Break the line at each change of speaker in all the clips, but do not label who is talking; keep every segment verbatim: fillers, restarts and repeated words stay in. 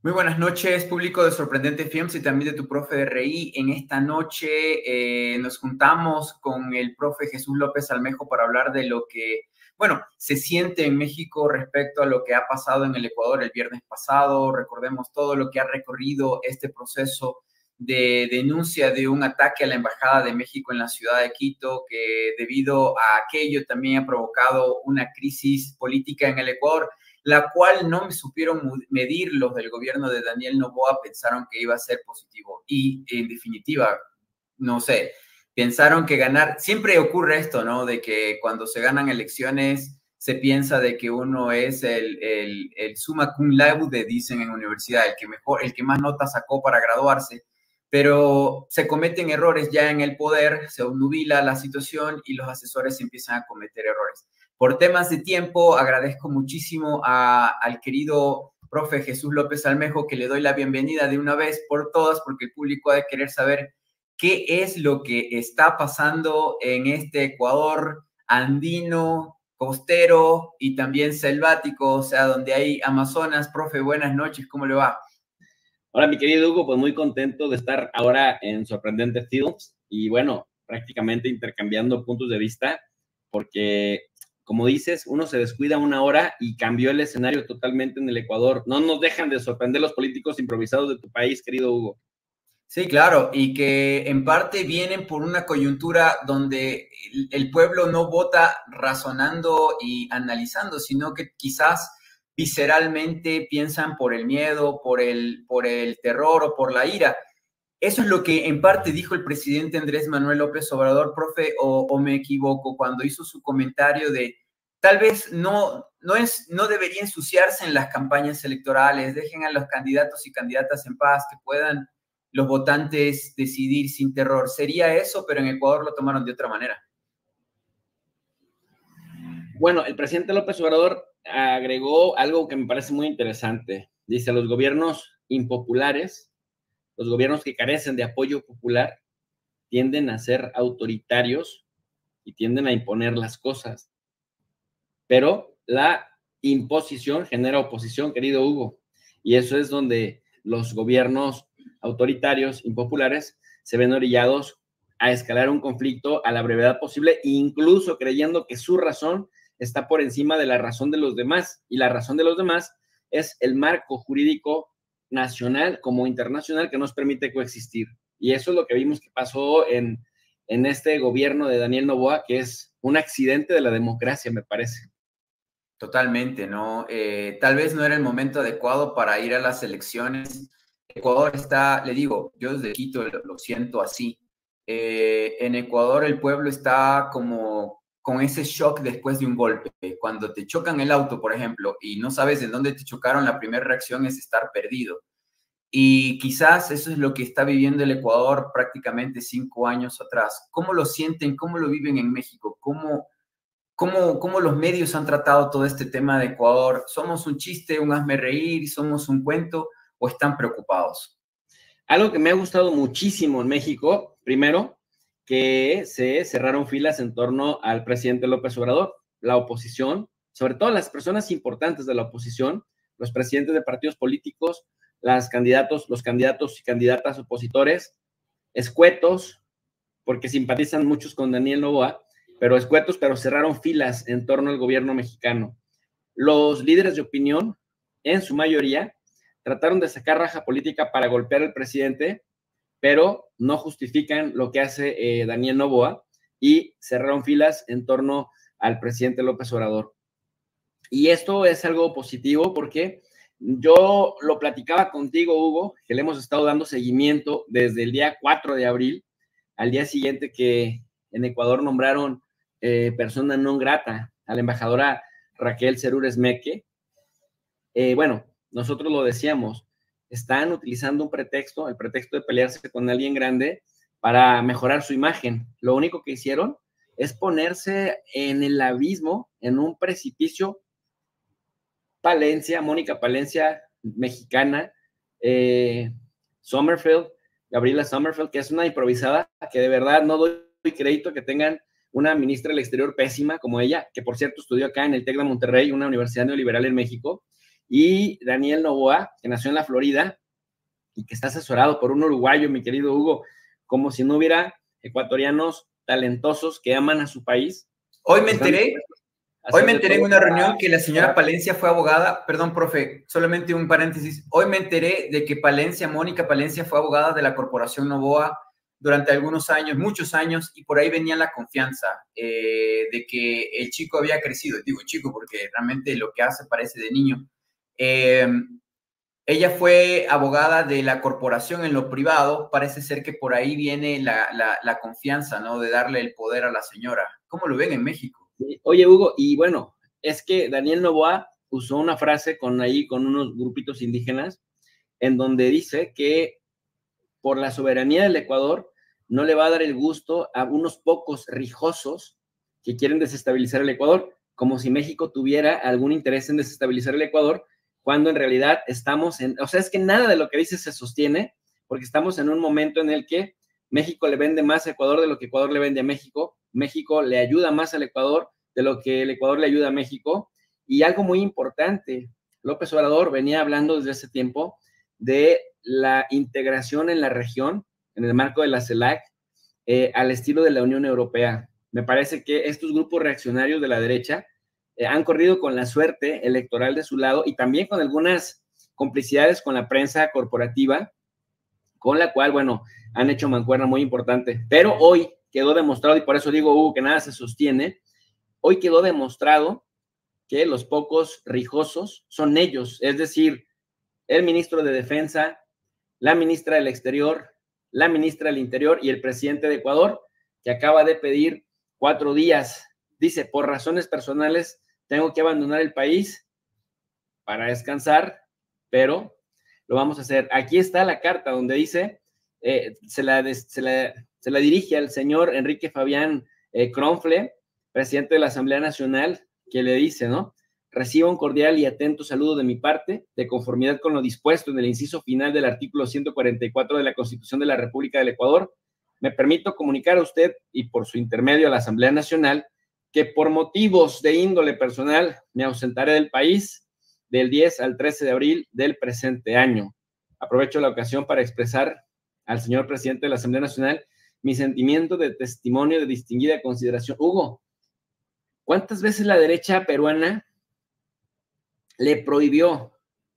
Muy buenas noches, público de Sorprendente Films y también de tu profe de R I. En esta noche eh, nos juntamos con el profe Jesús López Almejo para hablar de lo que, bueno, se siente en México respecto a lo que ha pasado en el Ecuador el viernes pasado. Recordemos todo lo que ha recorrido este proceso de denuncia de un ataque a la Embajada de México en la ciudad de Quito, que debido a aquello también ha provocado una crisis política en el Ecuador, la cual no me supieron medir los del gobierno de Daniel Noboa. Pensaron que iba a ser positivo y, en definitiva, no sé, pensaron que ganar, siempre ocurre esto, ¿no? De que cuando se ganan elecciones se piensa de que uno es el, el, el summa cum laude, dicen en universidad, el que mejor, el que más notas sacó para graduarse, pero se cometen errores ya en el poder, se obnubila la situación y los asesores empiezan a cometer errores. Por temas de tiempo, agradezco muchísimo a, al querido profe Jesús López Almejo, que le doy la bienvenida de una vez por todas, porque el público ha de querer saber qué es lo que está pasando en este Ecuador andino, costero y también selvático, o sea, donde hay Amazonas. Profe, buenas noches, ¿cómo le va?
Hola, mi querido Hugo, pues muy contento de estar ahora en Sorprendente Films y bueno, prácticamente intercambiando puntos de vista, porque como dices, uno se descuida una hora y cambió el escenario totalmente en el Ecuador. No nos dejan de sorprender los políticos improvisados de tu país, querido Hugo.
Sí, claro, y que en parte vienen por una coyuntura donde el, el pueblo no vota razonando y analizando, sino que quizás visceralmente piensan por el miedo, por el, por el terror o por la ira. Eso es lo que en parte dijo el presidente Andrés Manuel López Obrador, profe, o, o me equivoco, cuando hizo su comentario de tal vez no, no, es, no debería ensuciarse en las campañas electorales, dejen a los candidatos y candidatas en paz, que puedan los votantes decidir sin terror. Sería eso, pero en Ecuador lo tomaron de otra manera.
Bueno, el presidente López Obrador agregó algo que me parece muy interesante. Dice, los gobiernos impopulares, los gobiernos que carecen de apoyo popular, tienden a ser autoritarios y tienden a imponer las cosas. Pero la imposición genera oposición, querido Hugo, y eso es donde los gobiernos autoritarios, impopulares, se ven orillados a escalar un conflicto a la brevedad posible, incluso creyendo que su razón está por encima de la razón de los demás, y la razón de los demás es el marco jurídico nacional como internacional que nos permite coexistir. Y eso es lo que vimos que pasó en, en este gobierno de Daniel Noboa, que es un accidente de la democracia, me parece.
Totalmente, ¿no? Eh, tal vez no era el momento adecuado para ir a las elecciones. Ecuador está, le digo, yo desde Quito lo, lo siento así. Eh, en Ecuador el pueblo está como con ese shock después de un golpe. Cuando te chocan el auto, por ejemplo, y no sabes en dónde te chocaron, la primera reacción es estar perdido. Y quizás eso es lo que está viviendo el Ecuador prácticamente cinco años atrás. ¿Cómo lo sienten? ¿Cómo lo viven en México? ¿Cómo, cómo, cómo los medios han tratado todo este tema de Ecuador? ¿Somos un chiste, un hazme reír, somos un cuento o están preocupados?
Algo que me ha gustado muchísimo en México, primero, que se cerraron filas en torno al presidente López Obrador, la oposición, sobre todo las personas importantes de la oposición, los presidentes de partidos políticos, las candidatos, los candidatos y candidatas opositores, escuetos, porque simpatizan muchos con Daniel Noboa, pero escuetos, pero cerraron filas en torno al gobierno mexicano. Los líderes de opinión, en su mayoría, trataron de sacar raja política para golpear al presidente, pero no justifican lo que hace eh, Daniel Noboa y cerraron filas en torno al presidente López Obrador. Y esto es algo positivo porque yo lo platicaba contigo, Hugo, que le hemos estado dando seguimiento desde el día cuatro de abril, al día siguiente que en Ecuador nombraron eh, persona non grata a la embajadora Raquel Cerúrez Meque. Eh, bueno, nosotros lo decíamos, están utilizando un pretexto, el pretexto de pelearse con alguien grande para mejorar su imagen. Lo único que hicieron es ponerse en el abismo, en un precipicio. Palencia, Mónica Palencia, mexicana, eh, Sommerfeld, Gabriela Sommerfeld, que es una improvisada, que de verdad no doy crédito que tengan una ministra del Exterior pésima como ella, que por cierto estudió acá en el TEC de Monterrey, una universidad neoliberal en México, y Daniel Noboa, que nació en la Florida y que está asesorado por un uruguayo, mi querido Hugo, como si no hubiera ecuatorianos talentosos que aman a su país.
Hoy me enteré, hoy me enteré en una reunión que la señora
para...
Palencia fue abogada, perdón, profe, solamente un paréntesis, hoy me enteré de que Palencia, Mónica Palencia fue abogada de la Corporación Noboa durante algunos años, muchos años, y por ahí venía la confianza eh, de que el chico había crecido, digo chico porque realmente lo que hace parece de niño. Eh, ella fue abogada de la corporación en lo privado, parece ser que por ahí viene la, la, la confianza, ¿no? De darle el poder a la señora. ¿Cómo lo ven en México?
Oye, Hugo, y bueno, es que Daniel Noboa usó una frase con ahí, con unos grupitos indígenas, en donde dice que por la soberanía del Ecuador no le va a dar el gusto a unos pocos rijosos que quieren desestabilizar el Ecuador, como si México tuviera algún interés en desestabilizar el Ecuador, cuando en realidad estamos en, o sea, es que nada de lo que dice se sostiene, porque estamos en un momento en el que México le vende más a Ecuador de lo que Ecuador le vende a México, México le ayuda más al Ecuador de lo que el Ecuador le ayuda a México, y algo muy importante, López Obrador venía hablando desde hace tiempo de la integración en la región, en el marco de la CELAC, eh, al estilo de la Unión Europea. Me parece que estos grupos reaccionarios de la derecha eh, han corrido con la suerte electoral de su lado y también con algunas complicidades con la prensa corporativa, con la cual, bueno, han hecho mancuerna muy importante. Pero hoy quedó demostrado, y por eso digo, Hugo, que nada se sostiene, hoy quedó demostrado que los pocos rijosos son ellos, es decir, el ministro de Defensa, la ministra del Exterior, la ministra del Interior y el presidente de Ecuador, que acaba de pedir cuatro días. Dice, por razones personales, tengo que abandonar el país para descansar, pero lo vamos a hacer. Aquí está la carta donde dice, eh, se, la, se, la, se la dirige al señor Enrique Fabián eh, Cronfle, presidente de la Asamblea Nacional, que le dice, ¿no? Reciba un cordial y atento saludo de mi parte, de conformidad con lo dispuesto en el inciso final del artículo ciento cuarenta y cuatro de la Constitución de la República del Ecuador. Me permito comunicar a usted y por su intermedio a la Asamblea Nacional que por motivos de índole personal me ausentaré del país del diez al trece de abril del presente año. Aprovecho la ocasión para expresar al señor presidente de la Asamblea Nacional mi sentimiento de testimonio de distinguida consideración. Hugo, ¿cuántas veces la derecha peruana le prohibió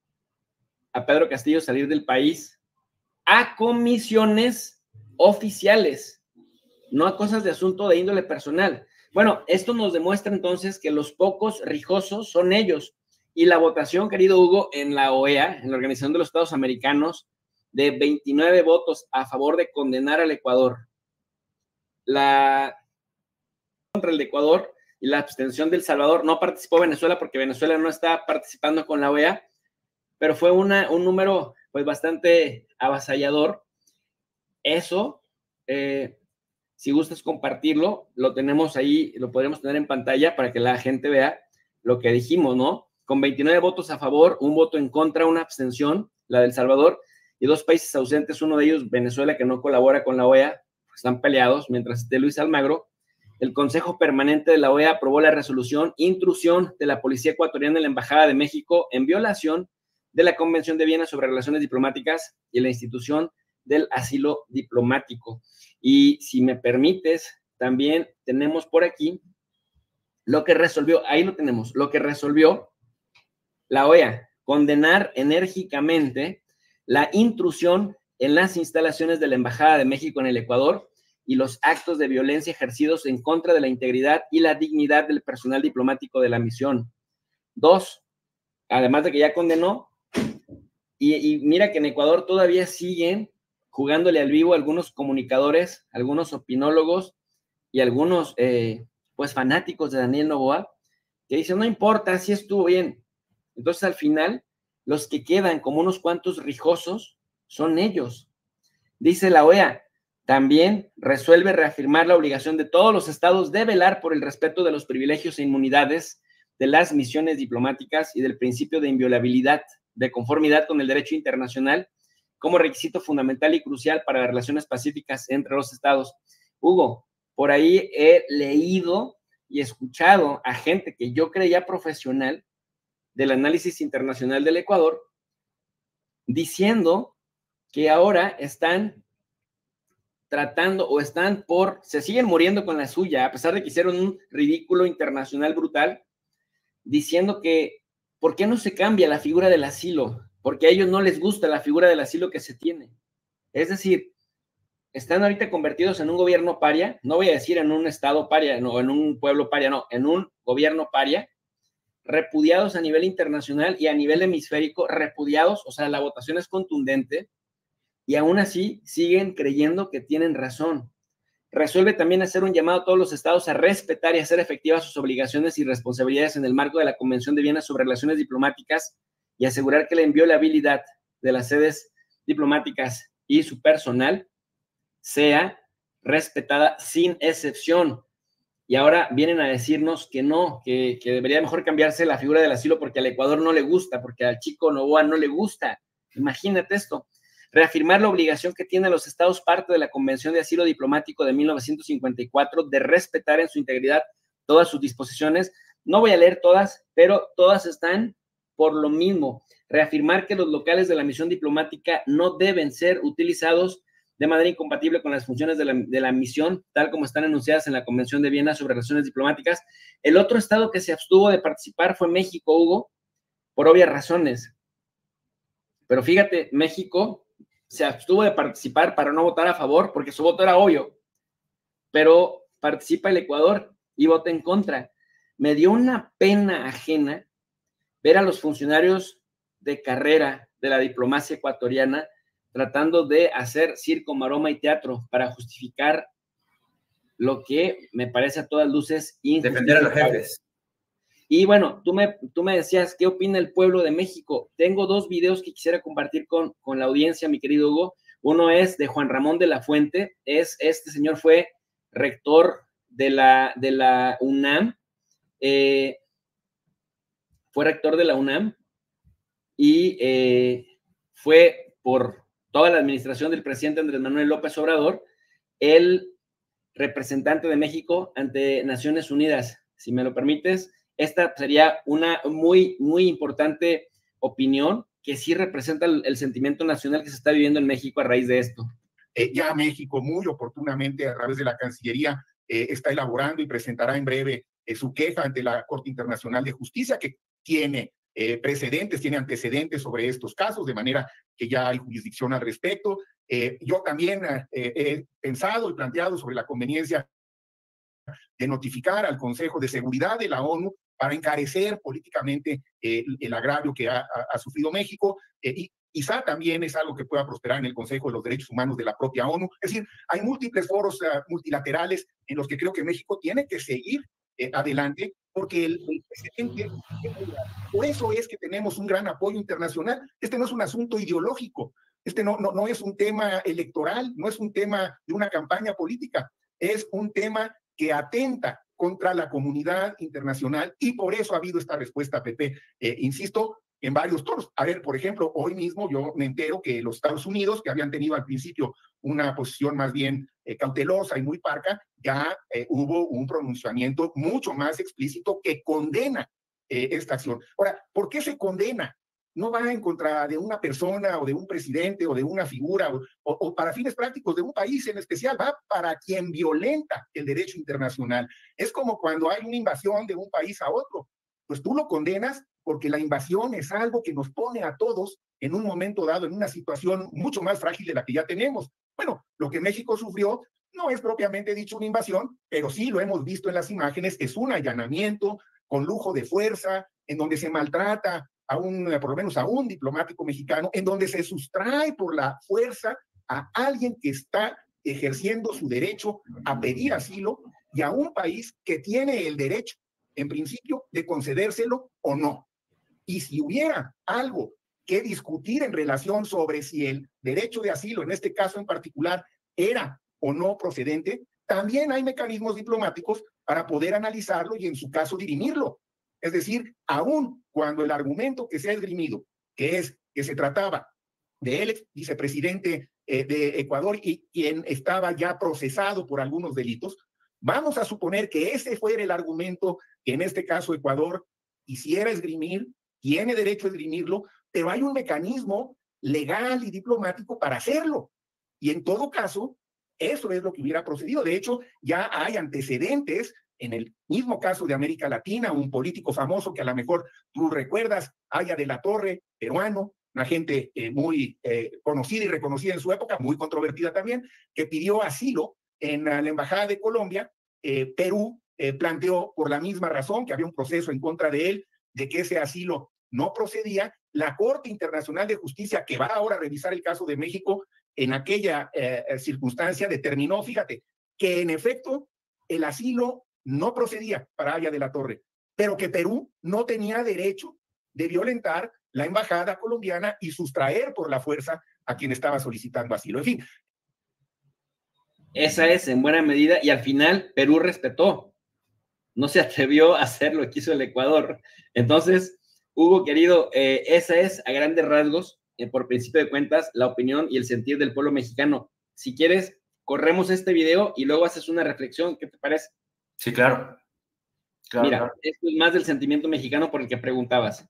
a Pedro Castillo salir del país a comisiones oficiales, no a cosas de asunto de índole personal? Bueno, esto nos demuestra entonces que los pocos rijosos son ellos. Y la votación, querido Hugo, en la O E A, en la Organización de los Estados Americanos, de veintinueve votos a favor de condenar al Ecuador, la contra el Ecuador y la abstención de El Salvador. No participó Venezuela porque Venezuela no está participando con la O E A, pero fue una, un número pues bastante avasallador. Eso, eh, si gustas compartirlo, lo tenemos ahí, lo podremos tener en pantalla para que la gente vea lo que dijimos, ¿no? Con veintinueve votos a favor, un voto en contra, una abstención, la de El Salvador, y dos países ausentes, uno de ellos Venezuela, que no colabora con la O E A, pues están peleados, mientras esté Luis Almagro. El Consejo Permanente de la O E A aprobó la resolución intrusión de la Policía Ecuatoriana en la Embajada de México en violación de la Convención de Viena sobre Relaciones Diplomáticas y la institución del asilo diplomático. Y si me permites, también tenemos por aquí lo que resolvió, ahí lo tenemos, lo que resolvió la O E A, condenar enérgicamente la intrusión en las instalaciones de la Embajada de México en el Ecuador y los actos de violencia ejercidos en contra de la integridad y la dignidad del personal diplomático de la misión. Dos, además de que ya condenó, y, y mira que en Ecuador todavía siguen jugándole al vivo algunos comunicadores, algunos opinólogos y algunos eh, pues fanáticos de Daniel Noboa, que dicen, no importa, si estuvo bien. Entonces al final, los que quedan como unos cuantos rijosos son ellos. Dice la O E A, también resuelve reafirmar la obligación de todos los estados de velar por el respeto de los privilegios e inmunidades de las misiones diplomáticas y del principio de inviolabilidad, de conformidad con el derecho internacional, como requisito fundamental y crucial para las relaciones pacíficas entre los estados. Hugo, por ahí he leído y escuchado a gente que yo creía profesional del análisis internacional del Ecuador, diciendo que ahora están tratando o están por, se siguen muriendo con la suya, a pesar de que hicieron un ridículo internacional brutal, diciendo que, ¿por qué no se cambia la figura del asilo? Porque a ellos no les gusta la figura del asilo que se tiene. Es decir, están ahorita convertidos en un gobierno paria, no voy a decir en un estado paria, no, en un pueblo paria, no, en un gobierno paria, repudiados a nivel internacional y a nivel hemisférico, repudiados, o sea, la votación es contundente, y aún así siguen creyendo que tienen razón. Resuelve también hacer un llamado a todos los estados a respetar y hacer efectivas sus obligaciones y responsabilidades en el marco de la Convención de Viena sobre Relaciones Diplomáticas y asegurar que la inviolabilidad de las sedes diplomáticas y su personal sea respetada sin excepción. Y ahora vienen a decirnos que no, que, que debería mejor cambiarse la figura del asilo porque al Ecuador no le gusta, porque al chico Noboa no le gusta. Imagínate esto. Reafirmar la obligación que tienen los estados parte de la Convención de Asilo Diplomático de mil novecientos cincuenta y cuatro de respetar en su integridad todas sus disposiciones. No voy a leer todas, pero todas están por lo mismo. Reafirmar que los locales de la misión diplomática no deben ser utilizados de manera incompatible con las funciones de la, de la misión, tal como están enunciadas en la Convención de Viena sobre Relaciones Diplomáticas. El otro estado que se abstuvo de participar fue México, Hugo, por obvias razones. Pero fíjate, México se abstuvo de participar para no votar a favor, porque su voto era obvio, pero participa el Ecuador y vota en contra. Me dio una pena ajena ver a los funcionarios de carrera de la diplomacia ecuatoriana tratando de hacer circo, maroma y teatro para justificar lo que me parece a todas luces injustificable.
Defender a los jefes.
Y bueno, tú me, tú me decías, ¿qué opina el pueblo de México? Tengo dos videos que quisiera compartir con, con la audiencia, mi querido Hugo. Uno es de Juan Ramón de la Fuente. Es, este señor fue rector de la, de la UNAM. Eh, fue rector de la UNAM y eh, fue por toda la administración del presidente Andrés Manuel López Obrador, el representante de México ante Naciones Unidas. Si me lo permites, esta sería una muy, muy importante opinión que sí representa el, el sentimiento nacional que se está viviendo en México a raíz de esto.
Eh, ya México, muy oportunamente, a través de la Cancillería, eh, está elaborando y presentará en breve eh, su queja ante la Corte Internacional de Justicia, que tiene eh, precedentes, tiene antecedentes sobre estos casos, de manera que ya hay jurisdicción al respecto. Eh, yo también eh, he pensado y planteado sobre la conveniencia de notificar al Consejo de Seguridad de la ONU para encarecer políticamente eh, el agravio que ha, ha, ha sufrido México, eh, y quizá también es algo que pueda prosperar en el Consejo de los Derechos Humanos de la propia ONU. Es decir, hay múltiples foros uh, multilaterales en los que creo que México tiene que seguir eh, adelante, porque el, el presidente, por eso es que tenemos un gran apoyo internacional. Este no es un asunto ideológico, este no, no, no es un tema electoral, no es un tema de una campaña política, es un tema que atenta contra la comunidad internacional, y por eso ha habido esta respuesta, Pepe, eh, insisto, en varios tonos. A ver, por ejemplo, hoy mismo yo me entero que los Estados Unidos, que habían tenido al principio una posición más bien eh, cautelosa y muy parca, ya eh, hubo un pronunciamiento mucho más explícito que condena eh, esta acción. Ahora, ¿por qué se condena? No va en contra de una persona o de un presidente o de una figura o, o, o para fines prácticos de un país en especial, va para quien violenta el derecho internacional. Es como cuando hay una invasión de un país a otro, pues tú lo condenas porque la invasión es algo que nos pone a todos en un momento dado en una situación mucho más frágil de la que ya tenemos. Bueno, lo que México sufrió no es propiamente dicho una invasión, pero sí lo hemos visto en las imágenes, es un allanamiento con lujo de fuerza, en donde se maltrata a un, por lo menos a un diplomático mexicano, en donde se sustrae por la fuerza a alguien que está ejerciendo su derecho a pedir asilo y a un país que tiene el derecho, en principio, de concedérselo o no. Y si hubiera algo que discutir en relación sobre si el derecho de asilo, en este caso en particular, era o no procedente, también hay mecanismos diplomáticos para poder analizarlo y en su caso dirimirlo. Es decir, aún cuando el argumento que se ha esgrimido, que es que se trataba del ex vicepresidente eh, de Ecuador y quien estaba ya procesado por algunos delitos, vamos a suponer que ese fuera el argumento que en este caso Ecuador quisiera esgrimir tiene derecho a esgrimirlo, pero hay un mecanismo legal y diplomático para hacerlo. Y en todo caso, eso es lo que hubiera procedido. De hecho, ya hay antecedentes en el mismo caso de América Latina, un político famoso que a lo mejor tú recuerdas, Aya de la Torre, peruano, una gente eh, muy eh, conocida y reconocida en su época, muy controvertida también, que pidió asilo en la Embajada de Colombia. eh, Perú eh, planteó por la misma razón que había un proceso en contra de él, de que ese asilo no procedía. La Corte Internacional de Justicia, que va ahora a revisar el caso de México, en aquella eh, circunstancia determinó, fíjate, que en efecto el asilo no procedía para Aya de la Torre, pero que Perú no tenía derecho de violentar la embajada colombiana y sustraer por la fuerza a quien estaba solicitando asilo. En fin.
Esa es en buena medida, y al final Perú respetó, no se atrevió a hacer lo que hizo el Ecuador. Entonces, Hugo, querido, eh, esa es a grandes rasgos, eh, por principio de cuentas, la opinión y el sentir del pueblo mexicano. Si quieres, corremos este video y luego haces una reflexión, ¿qué te parece?
Sí, claro. claro
Mira,
claro.
esto es más del sentimiento mexicano por el que preguntabas.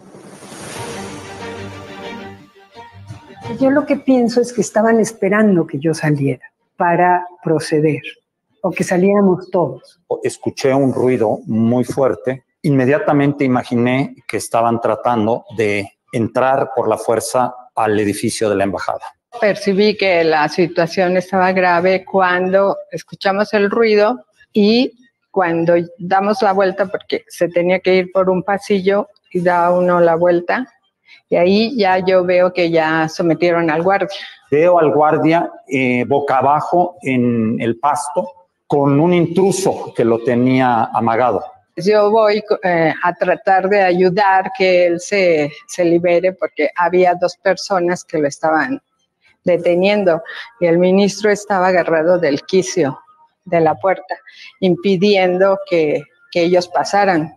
Yo lo que pienso es que estaban esperando que yo saliera para proceder, o que saliéramos todos.
Escuché un ruido muy fuerte. Inmediatamente imaginé que estaban tratando de entrar por la fuerza al edificio de la embajada.
Percibí que la situación estaba grave cuando escuchamos el ruido y cuando damos la vuelta, porque se tenía que ir por un pasillo y da uno la vuelta, y ahí ya yo veo que ya sometieron al guardia.
Veo al guardia eh, boca abajo en el pasto con un intruso que lo tenía amagado.
Yo voy eh, a tratar de ayudar que él se, se libere porque había dos personas que lo estaban deteniendo y el ministro estaba agarrado del quicio de la puerta, impidiendo que, que ellos pasaran.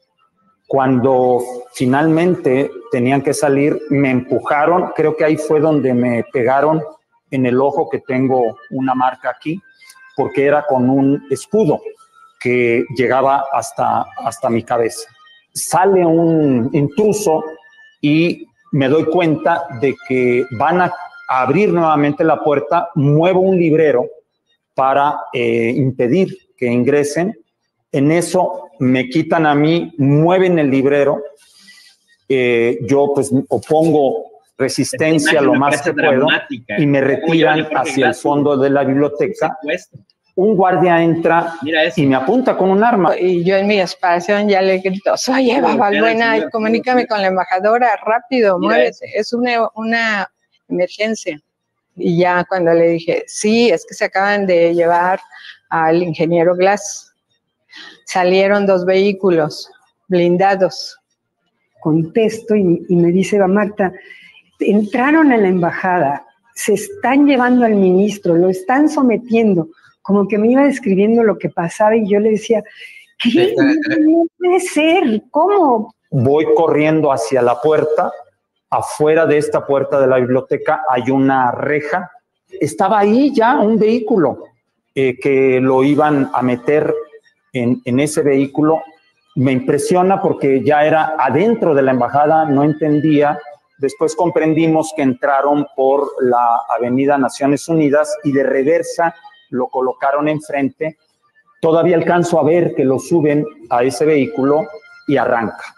Cuando finalmente tenían que salir, me empujaron, creo que ahí fue donde me pegaron en el ojo, que tengo una marca aquí, porque era con un escudo que llegaba hasta, hasta mi cabeza. Sale un intruso y me doy cuenta de que van a abrir nuevamente la puerta, muevo un librero para eh, impedir que ingresen. En eso me quitan a mí, mueven el librero, eh, yo pues opongo resistencia lo más que puedo y me retiran hacia el fondo de la biblioteca. Un guardia entra y me apunta con un arma.
Y yo en mi espacio ya le grito, soy Eva Balbuena, comunícame con la embajadora, rápido, muévete, es una, una emergencia. Y ya cuando le dije, sí, es que se acaban de llevar al ingeniero Glass. Salieron dos vehículos blindados.
Contesto y, y me dice, Eva Marta, entraron a la embajada, se están llevando al ministro, lo están sometiendo. Como que me iba describiendo lo que pasaba y yo le decía, ¿qué? No puede ser, ¿cómo?
Voy corriendo hacia la puerta. Afuera de esta puerta de la biblioteca hay una reja. Estaba ahí ya un vehículo eh, que lo iban a meter en, en ese vehículo. Me impresiona porque ya era adentro de la embajada, no entendía. Después comprendimos que entraron por la avenida Naciones Unidas y de reversa lo colocaron enfrente. Todavía alcanzo a ver que lo suben a ese vehículo y arranca.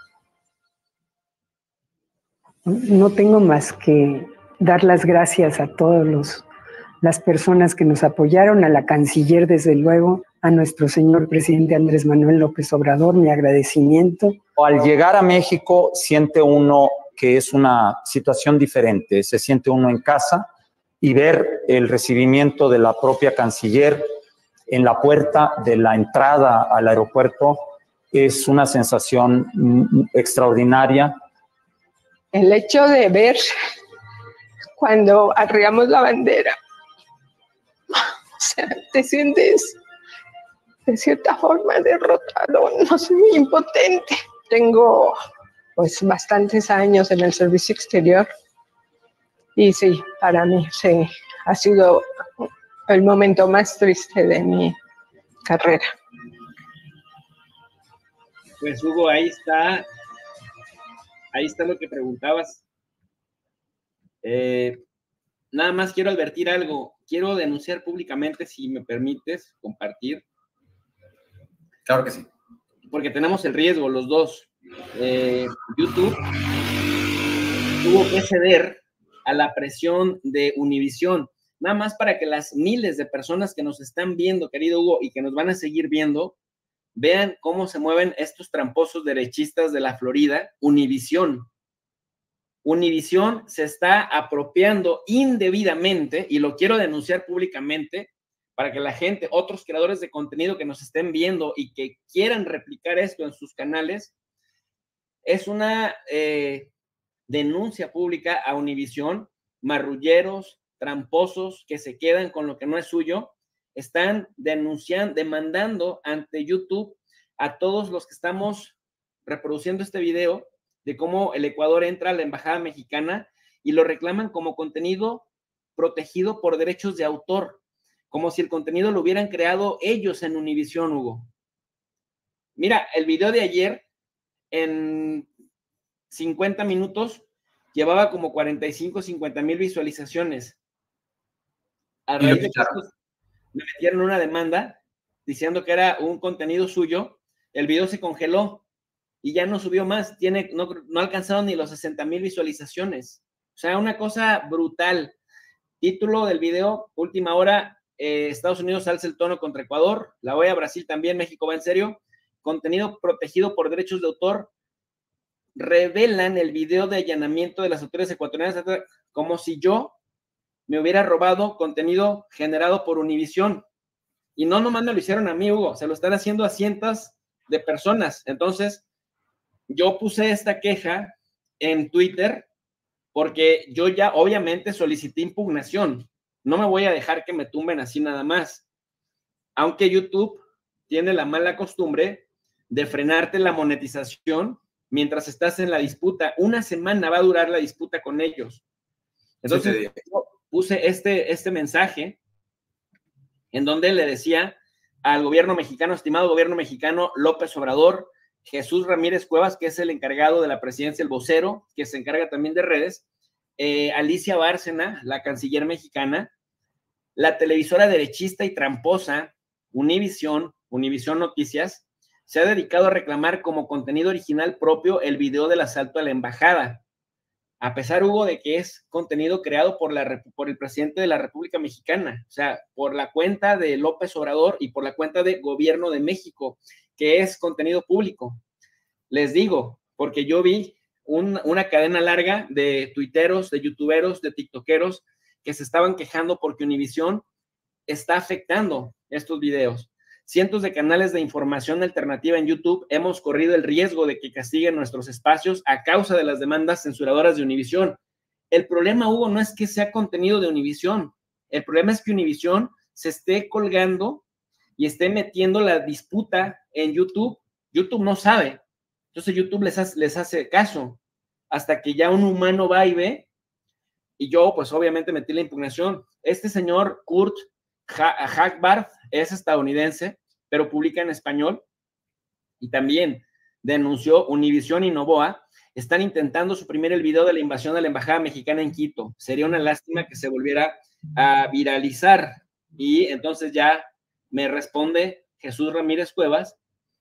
No tengo más que dar las gracias a todas las personas que nos apoyaron, a la canciller, desde luego, a nuestro señor presidente Andrés Manuel López Obrador, mi agradecimiento.
Al llegar a México, siente uno que es una situación diferente, se siente uno en casa y ver el recibimiento de la propia canciller en la puerta de la entrada al aeropuerto es una sensación extraordinaria.
El hecho de ver cuando arriamos la bandera, o sea, te sientes de cierta forma derrotado, no sé, impotente. Tengo pues bastantes años en el servicio exterior y sí, para mí sí, ha sido el momento más triste de mi carrera.
Pues Hugo, ahí está ahí está lo que preguntabas. Eh, nada más quiero advertir algo. Quiero denunciar públicamente, si me permites compartir.
Claro que sí.
Porque tenemos el riesgo, los dos. Eh, YouTube tuvo que ceder a la presión de Univisión. Nada más para que las miles de personas que nos están viendo, querido Hugo, y que nos van a seguir viendo, vean cómo se mueven estos tramposos derechistas de la Florida. Univisión. Univisión se está apropiando indebidamente, y lo quiero denunciar públicamente, para que la gente, otros creadores de contenido que nos estén viendo y que quieran replicar esto en sus canales, es una eh, denuncia pública a Univisión. Marrulleros, tramposos que se quedan con lo que no es suyo, están denunciando, demandando ante YouTube a todos los que estamos reproduciendo este video de cómo el Ecuador entra a la embajada mexicana y lo reclaman como contenido protegido por derechos de autor, como si el contenido lo hubieran creado ellos en Univisión, Hugo. Mira, el video de ayer, en cincuenta minutos, llevaba como cuarenta y cinco, cincuenta mil visualizaciones. A raíz de que estos me metieron una demanda diciendo que era un contenido suyo, el video se congeló y ya no subió más. Tiene, no, no alcanzaron ni los sesenta mil visualizaciones. O sea, una cosa brutal. Título del video, última hora, eh, Estados Unidos alza el tono contra Ecuador, la O E A, Brasil también, México va en serio. Contenido protegido por derechos de autor. Revelan el video de allanamiento de las autoridades ecuatorianas como si yo me hubiera robado contenido generado por Univisión. Y no nomás me lo hicieron a mí, Hugo, se lo están haciendo a cientos de personas. Entonces, yo puse esta queja en Twitter porque yo ya obviamente solicité impugnación. No me voy a dejar que me tumben así nada más. Aunque YouTube tiene la mala costumbre de frenarte la monetización mientras estás en la disputa. Una semana va a durar la disputa con ellos. Entonces, sí, yo puse este, este mensaje en donde le decía al gobierno mexicano, estimado gobierno mexicano, López Obrador, Jesús Ramírez Cuevas, que es el encargado de la presidencia, el vocero, que se encarga también de redes, eh, Alicia Bárcena, la canciller mexicana, la televisora derechista y tramposa Univisión, Univisión Noticias, se ha dedicado a reclamar como contenido original propio el video del asalto a la embajada, a pesar, Hugo, de que es contenido creado por, la, por el presidente de la República Mexicana, o sea, por la cuenta de López Obrador y por la cuenta de Gobierno de México, que es contenido público. Les digo, porque yo vi un, una cadena larga de tuiteros, de youtuberos, de tiktokeros que se estaban quejando porque Univisión está afectando estos videos. Cientos de canales de información alternativa en YouTube hemos corrido el riesgo de que castiguen nuestros espacios a causa de las demandas censuradoras de Univisión. El problema, Hugo, no es que sea contenido de Univisión. El problema es que Univisión se esté colgando y esté metiendo la disputa en YouTube. YouTube no sabe. Entonces YouTube les hace, les hace caso hasta que ya un humano va y ve. Y yo, pues obviamente metí la impugnación. Este señor Kurt Hackbarth es estadounidense, pero publica en español y también denunció Univisión y Novoa. Están intentando suprimir el video de la invasión de la embajada mexicana en Quito. Sería una lástima que se volviera a viralizar. Y entonces ya me responde Jesús Ramírez Cuevas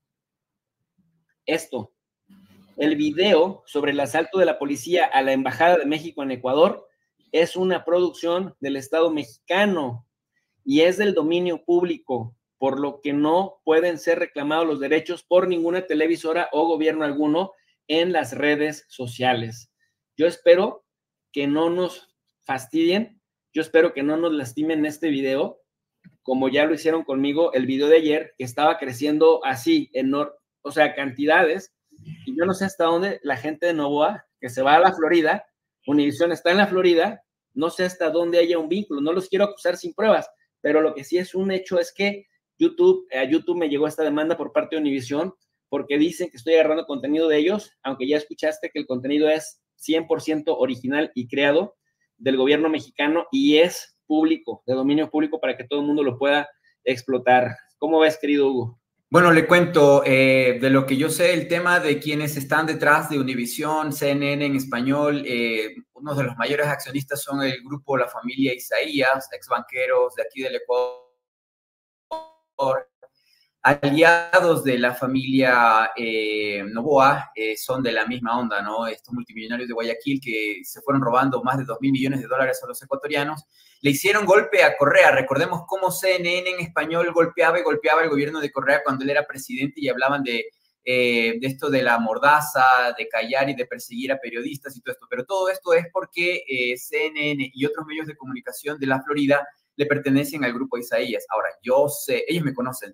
esto: el video sobre el asalto de la policía a la embajada de México en Ecuador es una producción del Estado mexicano y es del dominio público, por lo que no pueden ser reclamados los derechos por ninguna televisora o gobierno alguno en las redes sociales. Yo espero que no nos fastidien, yo espero que no nos lastimen este video, como ya lo hicieron conmigo el video de ayer, que estaba creciendo así, enorme, o sea, cantidades, y yo no sé hasta dónde la gente de Novoa, que se va a la Florida, Univisión está en la Florida, no sé hasta dónde haya un vínculo, no los quiero acusar sin pruebas, pero lo que sí es un hecho es que YouTube, a YouTube me llegó esta demanda por parte de Univisión, porque dicen que estoy agarrando contenido de ellos, aunque ya escuchaste que el contenido es cien por ciento original y creado del gobierno mexicano y es público, de dominio público para que todo el mundo lo pueda explotar. ¿Cómo ves, querido Hugo?
Bueno, le cuento eh, de lo que yo sé, el tema de quienes están detrás de Univisión, C N N en español, eh, uno de los mayores accionistas son el grupo La Familia Isaías, ex banqueros de aquí del Ecuador, aliados de la familia eh, Noboa, eh, son de la misma onda, ¿no? Estos multimillonarios de Guayaquil que se fueron robando más de dos mil millones de dólares a los ecuatorianos, le hicieron golpe a Correa. Recordemos cómo C N N en español golpeaba y golpeaba el gobierno de Correa cuando él era presidente y hablaban de, eh, de esto de la mordaza, de callar y de perseguir a periodistas y todo esto. Pero todo esto es porque eh, C N N y otros medios de comunicación de la Florida le pertenecen al grupo Isaías. Ahora, yo sé, ellos me conocen,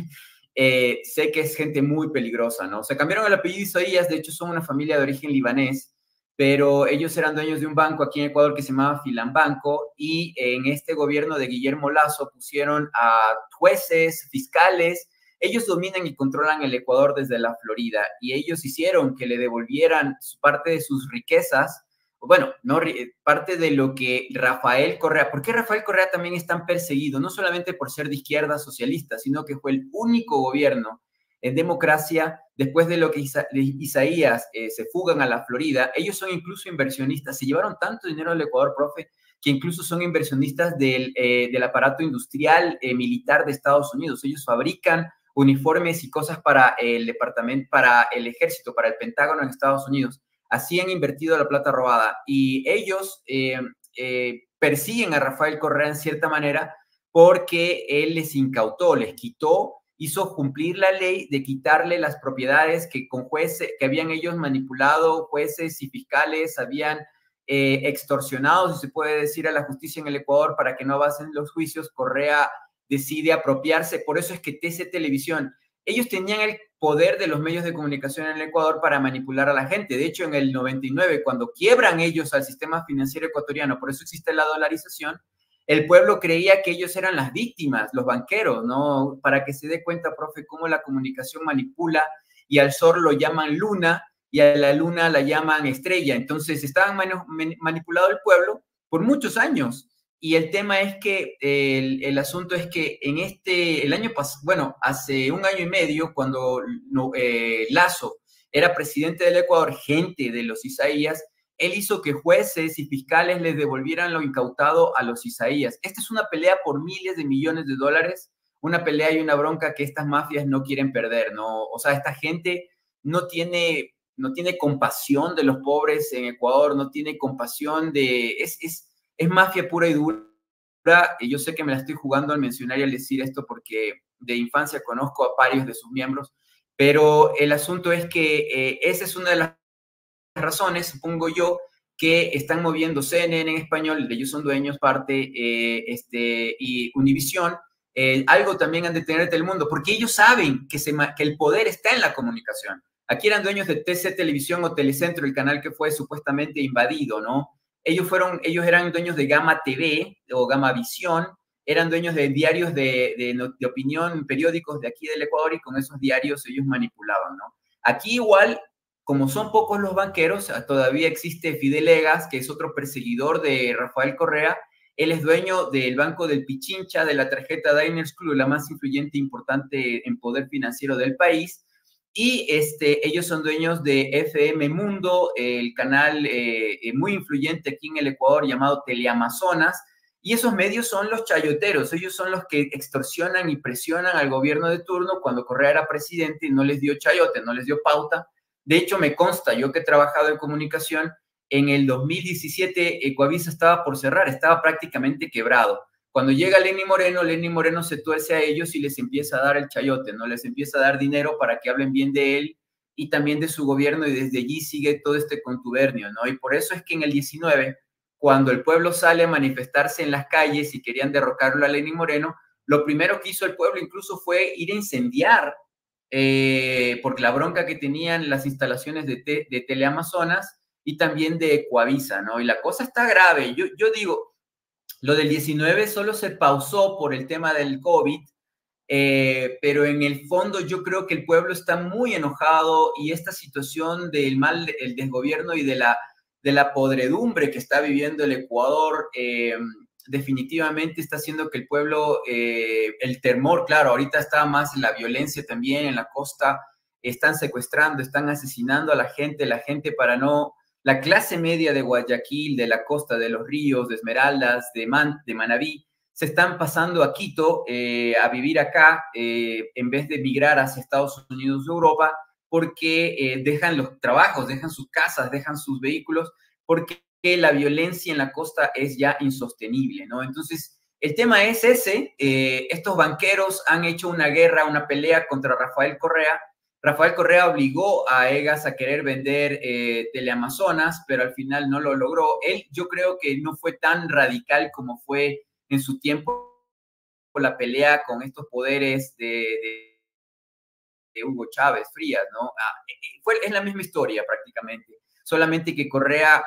eh, sé que es gente muy peligrosa, ¿no? Se cambiaron el apellido Isaías, de hecho son una familia de origen libanés, pero ellos eran dueños de un banco aquí en Ecuador que se llamaba Filambanco, y en este gobierno de Guillermo Lasso pusieron a jueces, fiscales. Ellos dominan y controlan el Ecuador desde la Florida, y ellos hicieron que le devolvieran parte de sus riquezas. Bueno, no, parte de lo que Rafael Correa, ¿por qué Rafael Correa también es tan perseguido? No solamente por ser de izquierda socialista, sino que fue el único gobierno en democracia después de lo que Isa, Isaías eh, se fugan a la Florida. Ellos son incluso inversionistas, se llevaron tanto dinero al Ecuador, profe, que incluso son inversionistas del, eh, del aparato industrial eh, militar de Estados Unidos. Ellos fabrican uniformes y cosas para el departamento, para el ejército, para el Pentágono en Estados Unidos. Así han invertido la plata robada, y ellos eh, eh, persiguen a Rafael Correa en cierta manera porque él les incautó, les quitó, hizo cumplir la ley de quitarle las propiedades que con jueces, que habían ellos manipulado, jueces y fiscales habían eh, extorsionado, si se puede decir, a la justicia en el Ecuador para que no avancen los juicios. Correa decide apropiarse, por eso es que T C Televisión, ellos tenían el poder de los medios de comunicación en el Ecuador para manipular a la gente. De hecho, en el noventa y nueve, cuando quiebran ellos al sistema financiero ecuatoriano, por eso existe la dolarización, el pueblo creía que ellos eran las víctimas, los banqueros, ¿no? Para que se dé cuenta, profe, cómo la comunicación manipula, y al sol lo llaman luna y a la luna la llaman estrella. Entonces, estaban man manipulado el pueblo por muchos años. Y el tema es que, el, el asunto es que en este, el año pasado, bueno, hace un año y medio, cuando no, eh, Lasso era presidente del Ecuador, gente de los Isaías, él hizo que jueces y fiscales les devolvieran lo incautado a los Isaías. Esta es una pelea por miles de millones de dólares, una pelea y una bronca que estas mafias no quieren perder, ¿no? O sea, esta gente no tiene, no tiene compasión de los pobres en Ecuador, no tiene compasión de... Es, es, Es mafia pura y dura, y yo sé que me la estoy jugando al mencionar y al decir esto porque de infancia conozco a varios de sus miembros, pero el asunto es que eh, esa es una de las razones, supongo yo, que están moviendo C N N en español, de ellos son dueños parte, eh, este, y Univisión, eh, algo también han de tener de Telemundo, porque ellos saben que, se, que el poder está en la comunicación. Aquí eran dueños de T C Televisión o Telecentro, el canal que fue supuestamente invadido, ¿no? Ellos, fueron, ellos eran dueños de Gama T V o Gama Visión, eran dueños de diarios de, de, de opinión, periódicos de aquí del Ecuador, y con esos diarios ellos manipulaban, ¿no? Aquí igual, como son pocos los banqueros, todavía existe Fidel Egas, que es otro perseguidor de Rafael Correa. Él es dueño del Banco del Pichincha, de la tarjeta Diners Club, la más influyente e importante en poder financiero del país. Y este, ellos son dueños de F M Mundo, el canal eh, muy influyente aquí en el Ecuador llamado Teleamazonas, y esos medios son los chayoteros. Ellos son los que extorsionan y presionan al gobierno de turno. Cuando Correa era presidente y no les dio chayote, no les dio pauta. De hecho, me consta, yo que he trabajado en comunicación, en el dos mil diecisiete Ecuavisa estaba por cerrar, estaba prácticamente quebrado. Cuando llega Lenny Moreno, Lenny Moreno se tuerce a ellos y les empieza a dar el chayote, ¿no? Les empieza a dar dinero para que hablen bien de él y también de su gobierno, y desde allí sigue todo este contubernio, ¿no? Y por eso es que en el diecinueve, cuando el pueblo sale a manifestarse en las calles y querían derrocarlo a Lenny Moreno, lo primero que hizo el pueblo incluso fue ir a incendiar, eh, porque la bronca que tenían las instalaciones de, te, de Teleamazonas y también de Ecuavisa, ¿no? Y la cosa está grave. Yo, yo digo... Lo del diecinueve solo se pausó por el tema del COVID, eh, pero en el fondo yo creo que el pueblo está muy enojado, y esta situación del mal, el desgobierno y de la, de la podredumbre que está viviendo el Ecuador, eh, definitivamente está haciendo que el pueblo, eh, el temor, claro, ahorita está más la violencia también en la costa, están secuestrando, están asesinando a la gente, la gente para no, la clase media de Guayaquil, de la costa, de los ríos, de Esmeraldas, de, Man, de Manabí, se están pasando a Quito eh, a vivir acá eh, en vez de migrar hacia Estados Unidos o Europa, porque eh, dejan los trabajos, dejan sus casas, dejan sus vehículos, porque la violencia en la costa es ya insostenible, ¿no? Entonces, el tema es ese, eh, estos banqueros han hecho una guerra, una pelea contra Rafael Correa. Rafael Correa obligó a Egas a querer vender eh, Teleamazonas, pero al final no lo logró. Él, yo creo que no fue tan radical como fue en su tiempo la pelea con estos poderes de, de, de Hugo Chávez Frías, ¿no? Ah, fue, es la misma historia prácticamente, solamente que Correa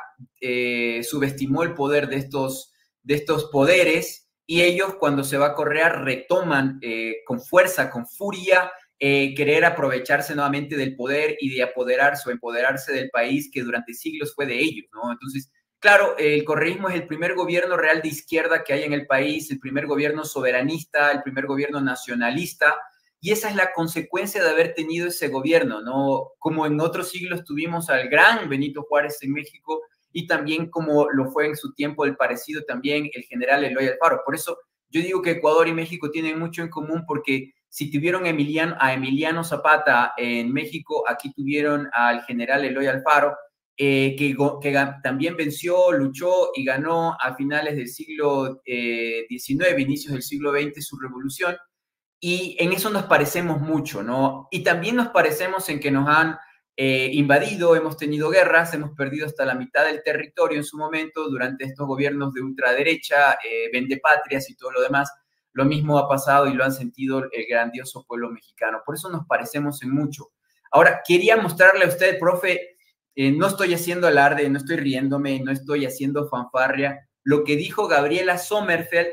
eh, subestimó el poder de estos, de estos poderes y ellos cuando se va Correa retoman eh, con fuerza, con furia, eh, querer aprovecharse nuevamente del poder y de apoderarse o empoderarse del país que durante siglos fue de ellos, ¿no? Entonces, claro, el correísmo es el primer gobierno real de izquierda que hay en el país, el primer gobierno soberanista, el primer gobierno nacionalista, y esa es la consecuencia de haber tenido ese gobierno, ¿no? Como en otros siglos tuvimos al gran Benito Juárez en México y también como lo fue en su tiempo el parecido también el general Eloy Alfaro. Por eso yo digo que Ecuador y México tienen mucho en común porque si tuvieron Emiliano, a Emiliano Zapata en México, aquí tuvieron al general Eloy Alfaro, Eh, que, que también venció, luchó y ganó a finales del siglo diecinueve, eh, inicios del siglo veinte, su revolución. Y en eso nos parecemos mucho, ¿no? Y también nos parecemos en que nos han eh, invadido, hemos tenido guerras, hemos perdido hasta la mitad del territorio en su momento durante estos gobiernos de ultraderecha, eh, vendepatrias y todo lo demás. Lo mismo ha pasado y lo han sentido el grandioso pueblo mexicano. Por eso nos parecemos en mucho. Ahora, quería mostrarle a usted, profe, Eh, no estoy haciendo alarde, no estoy riéndome, no estoy haciendo fanfarria. Lo que dijo Gabriela Sommerfeld,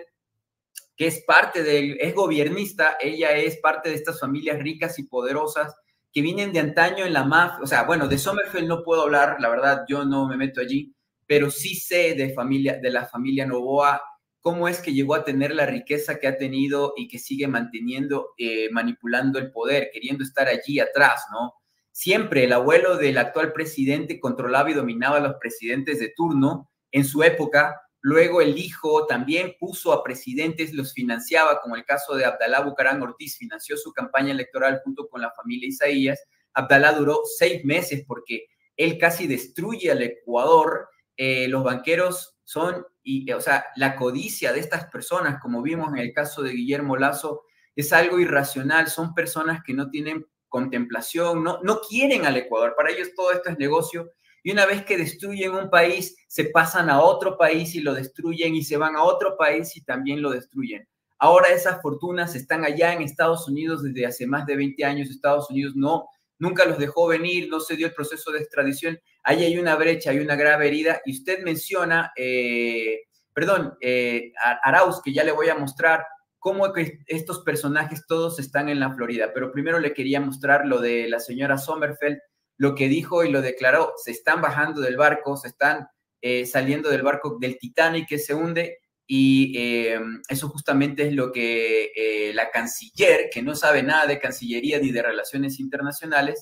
que es parte del, es gobiernista, ella es parte de estas familias ricas y poderosas que vienen de antaño en la mafia. O sea, bueno, de Sommerfeld no puedo hablar, la verdad, yo no me meto allí, pero sí sé de, familia, de la familia Noboa, cómo es que llegó a tener la riqueza que ha tenido y que sigue manteniendo, eh, manipulando el poder, queriendo estar allí atrás, ¿no? Siempre el abuelo del actual presidente controlaba y dominaba a los presidentes de turno en su época. Luego el hijo también puso a presidentes, los financiaba, como el caso de Abdalá Bucarán Ortiz, financió su campaña electoral junto con la familia Isaías. Abdalá duró seis meses porque él casi destruye al Ecuador. Eh, los banqueros son, y, o sea, la codicia de estas personas, como vimos en el caso de Guillermo Lazo, es algo irracional. Son personas que no tienen contemplación, no, no quieren al Ecuador, para ellos todo esto es negocio, y una vez que destruyen un país, se pasan a otro país y lo destruyen, y se van a otro país y también lo destruyen. Ahora esas fortunas están allá en Estados Unidos desde hace más de veinte años, Estados Unidos no, nunca los dejó venir, no se dio el proceso de extradición, ahí hay una brecha, hay una grave herida, y usted menciona, eh, perdón, eh, Arauz, que ya le voy a mostrar, cómo que estos personajes todos están en la Florida. Pero primero le quería mostrar lo de la señora Sommerfeld, lo que dijo y lo declaró. Se están bajando del barco, se están eh, saliendo del barco del Titanic que se hunde y eh, eso justamente es lo que eh, la canciller, que no sabe nada de Cancillería ni de relaciones internacionales,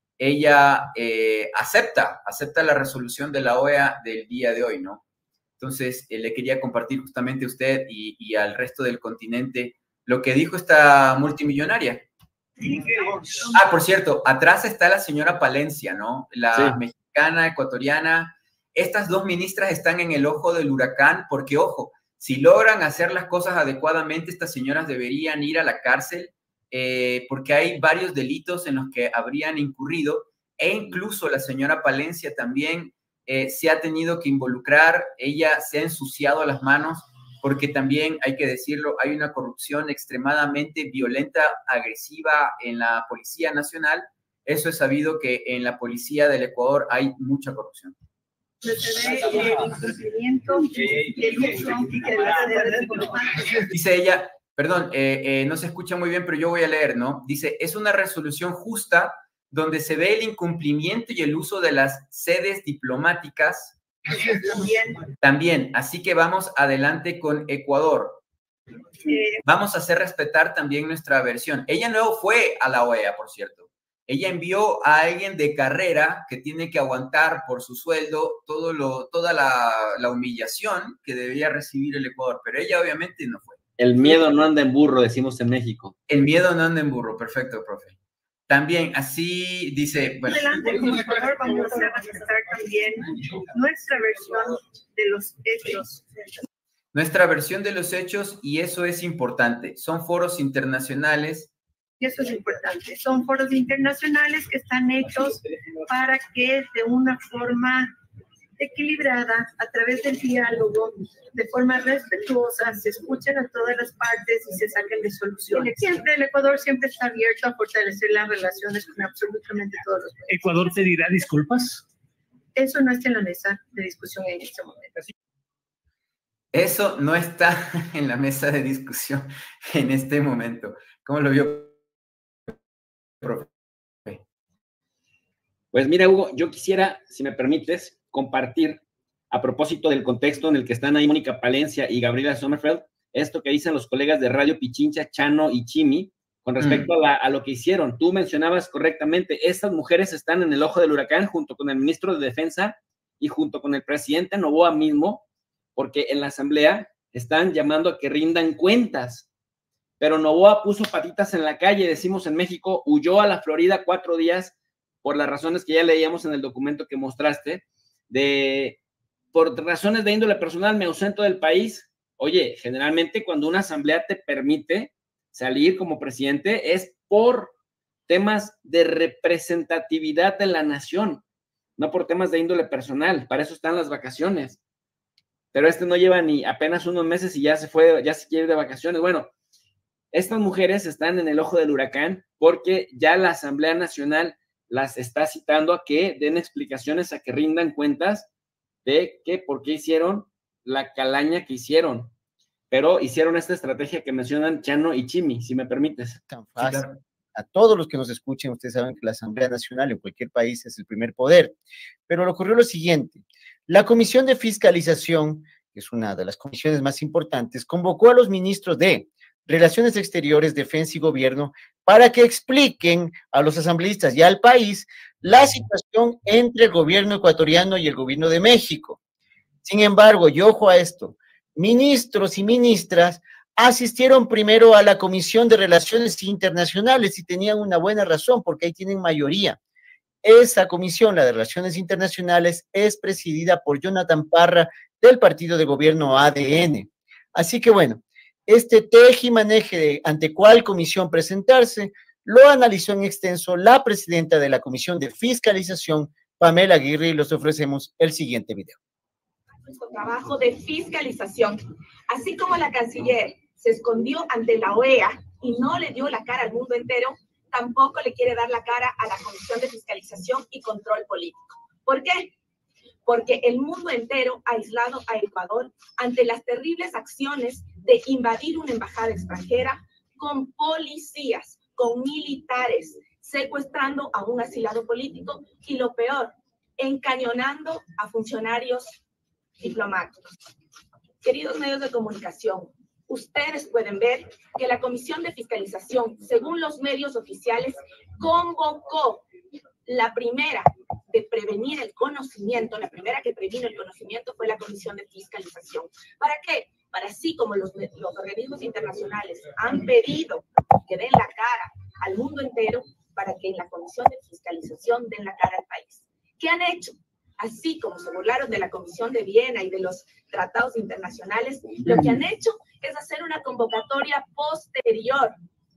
ella eh, acepta, acepta la resolución de la O E A del día de hoy, ¿no? Entonces, eh, le quería compartir justamente a usted y, y al resto del continente lo que dijo esta multimillonaria. Ah, por cierto, atrás está la señora Palencia, ¿no? La sí. mexicana, ecuatoriana. Estas dos ministras están en el ojo del huracán porque, ojo, si logran hacer las cosas adecuadamente, estas señoras deberían ir a la cárcel eh, porque hay varios delitos en los que habrían incurrido e incluso la señora Palencia también Eh, se ha tenido que involucrar, ella se ha ensuciado las manos porque también, hay que decirlo, hay una corrupción extremadamente violenta, agresiva en la Policía Nacional. Eso es sabido que en la Policía del Ecuador hay mucha corrupción. Dice ella, perdón, eh, eh, no se escucha muy bien, pero yo voy a leer, ¿no? Dice, es una resolución justa donde se ve el incumplimiento y el uso de las sedes diplomáticas También. También, así que vamos adelante con Ecuador. Eh, vamos a hacer respetar también nuestra versión. Ella no fue a la O E A, por cierto. Ella envió a alguien de carrera que tiene que aguantar por su sueldo todo lo, toda la, la humillación que debería recibir el Ecuador, pero ella obviamente no fue.
El miedo no anda en burro, decimos en México.
El miedo no anda en burro, perfecto, profe. También, así dice... Bueno.
Adelante, por favor, vamos a respetar también nuestra versión de los hechos.
Nuestra versión de los hechos, y eso es importante. Son foros internacionales.
Y eso es importante. Son foros internacionales que están hechos para que de una forma equilibrada, a través del diálogo, de forma respetuosa, se escuchen a todas las partes y se saquen resoluciones. Siempre el Ecuador siempre está abierto a fortalecer las relaciones con absolutamente todos los países.
¿Ecuador pedirá disculpas?
Eso no está en la mesa de discusión en este momento.
Eso no está en la mesa de discusión en este momento. ¿Cómo lo vio, profe?
Pues mira, Hugo, yo quisiera, si me permites, compartir, a propósito del contexto en el que están ahí Mónica Palencia y Gabriela Sommerfeld, esto que dicen los colegas de Radio Pichincha, Chano y Chimi, con respecto mm. a, la, a lo que hicieron. Tú mencionabas correctamente, estas mujeres están en el ojo del huracán junto con el ministro de Defensa y junto con el presidente Noboa mismo, porque en la asamblea están llamando a que rindan cuentas. Pero Noboa puso patitas en la calle, decimos en México, huyó a la Florida cuatro días por las razones que ya leíamos en el documento que mostraste, de por razones de índole personal me ausento del país. Oye, generalmente cuando una asamblea te permite salir como presidente es por temas de representatividad de la nación, no por temas de índole personal. Para eso están las vacaciones. Pero este no lleva ni apenas unos meses y ya se fue, ya se quiere ir de vacaciones. Bueno, estas mujeres están en el ojo del huracán porque ya la Asamblea Nacional las está citando a que den explicaciones, a que rindan cuentas de que por qué hicieron la calaña que hicieron. Pero hicieron esta estrategia que mencionan Chano y Chimi, si me permites.
Tan fácil. Sí, claro. A todos los que nos escuchen, ustedes saben que la Asamblea Nacional en cualquier país es el primer poder. Pero ocurrió lo siguiente. La Comisión de Fiscalización, que es una de las comisiones más importantes, convocó a los ministros de Relaciones Exteriores, Defensa y Gobierno para que expliquen a los asambleístas y al país la situación entre el gobierno ecuatoriano y el gobierno de México. Sin embargo, y ojo a esto, ministros y ministras asistieron primero a la Comisión de Relaciones Internacionales y tenían una buena razón porque ahí tienen mayoría. Esa comisión, la de Relaciones Internacionales, es presidida por Jonathan Parra del partido de gobierno A D N. Así que bueno, este tejimaneje de ante cuál comisión presentarse, lo analizó en extenso la presidenta de la Comisión de Fiscalización, Pamela Aguirre, y les ofrecemos el siguiente video.
Nuestro trabajo de fiscalización, así como la canciller se escondió ante la O E A y no le dio la cara al mundo entero, tampoco le quiere dar la cara a la Comisión de Fiscalización y Control Político. ¿Por qué? Porque el mundo entero ha aislado a Ecuador ante las terribles acciones de invadir una embajada extranjera con policías, con militares, secuestrando a un asilado político y lo peor, encañonando a funcionarios diplomáticos. Queridos medios de comunicación, ustedes pueden ver que la Comisión de Fiscalización, según los medios oficiales, convocó la primera de prevenir el conocimiento, la primera que previno el conocimiento fue la Comisión de Fiscalización. ¿Para qué? Para así como los, los organismos internacionales han pedido que den la cara al mundo entero, para que en la Comisión de Fiscalización den la cara al país. ¿Qué han hecho? Así como se burlaron de la Comisión de Viena y de los tratados internacionales, lo que han hecho es hacer una convocatoria posterior.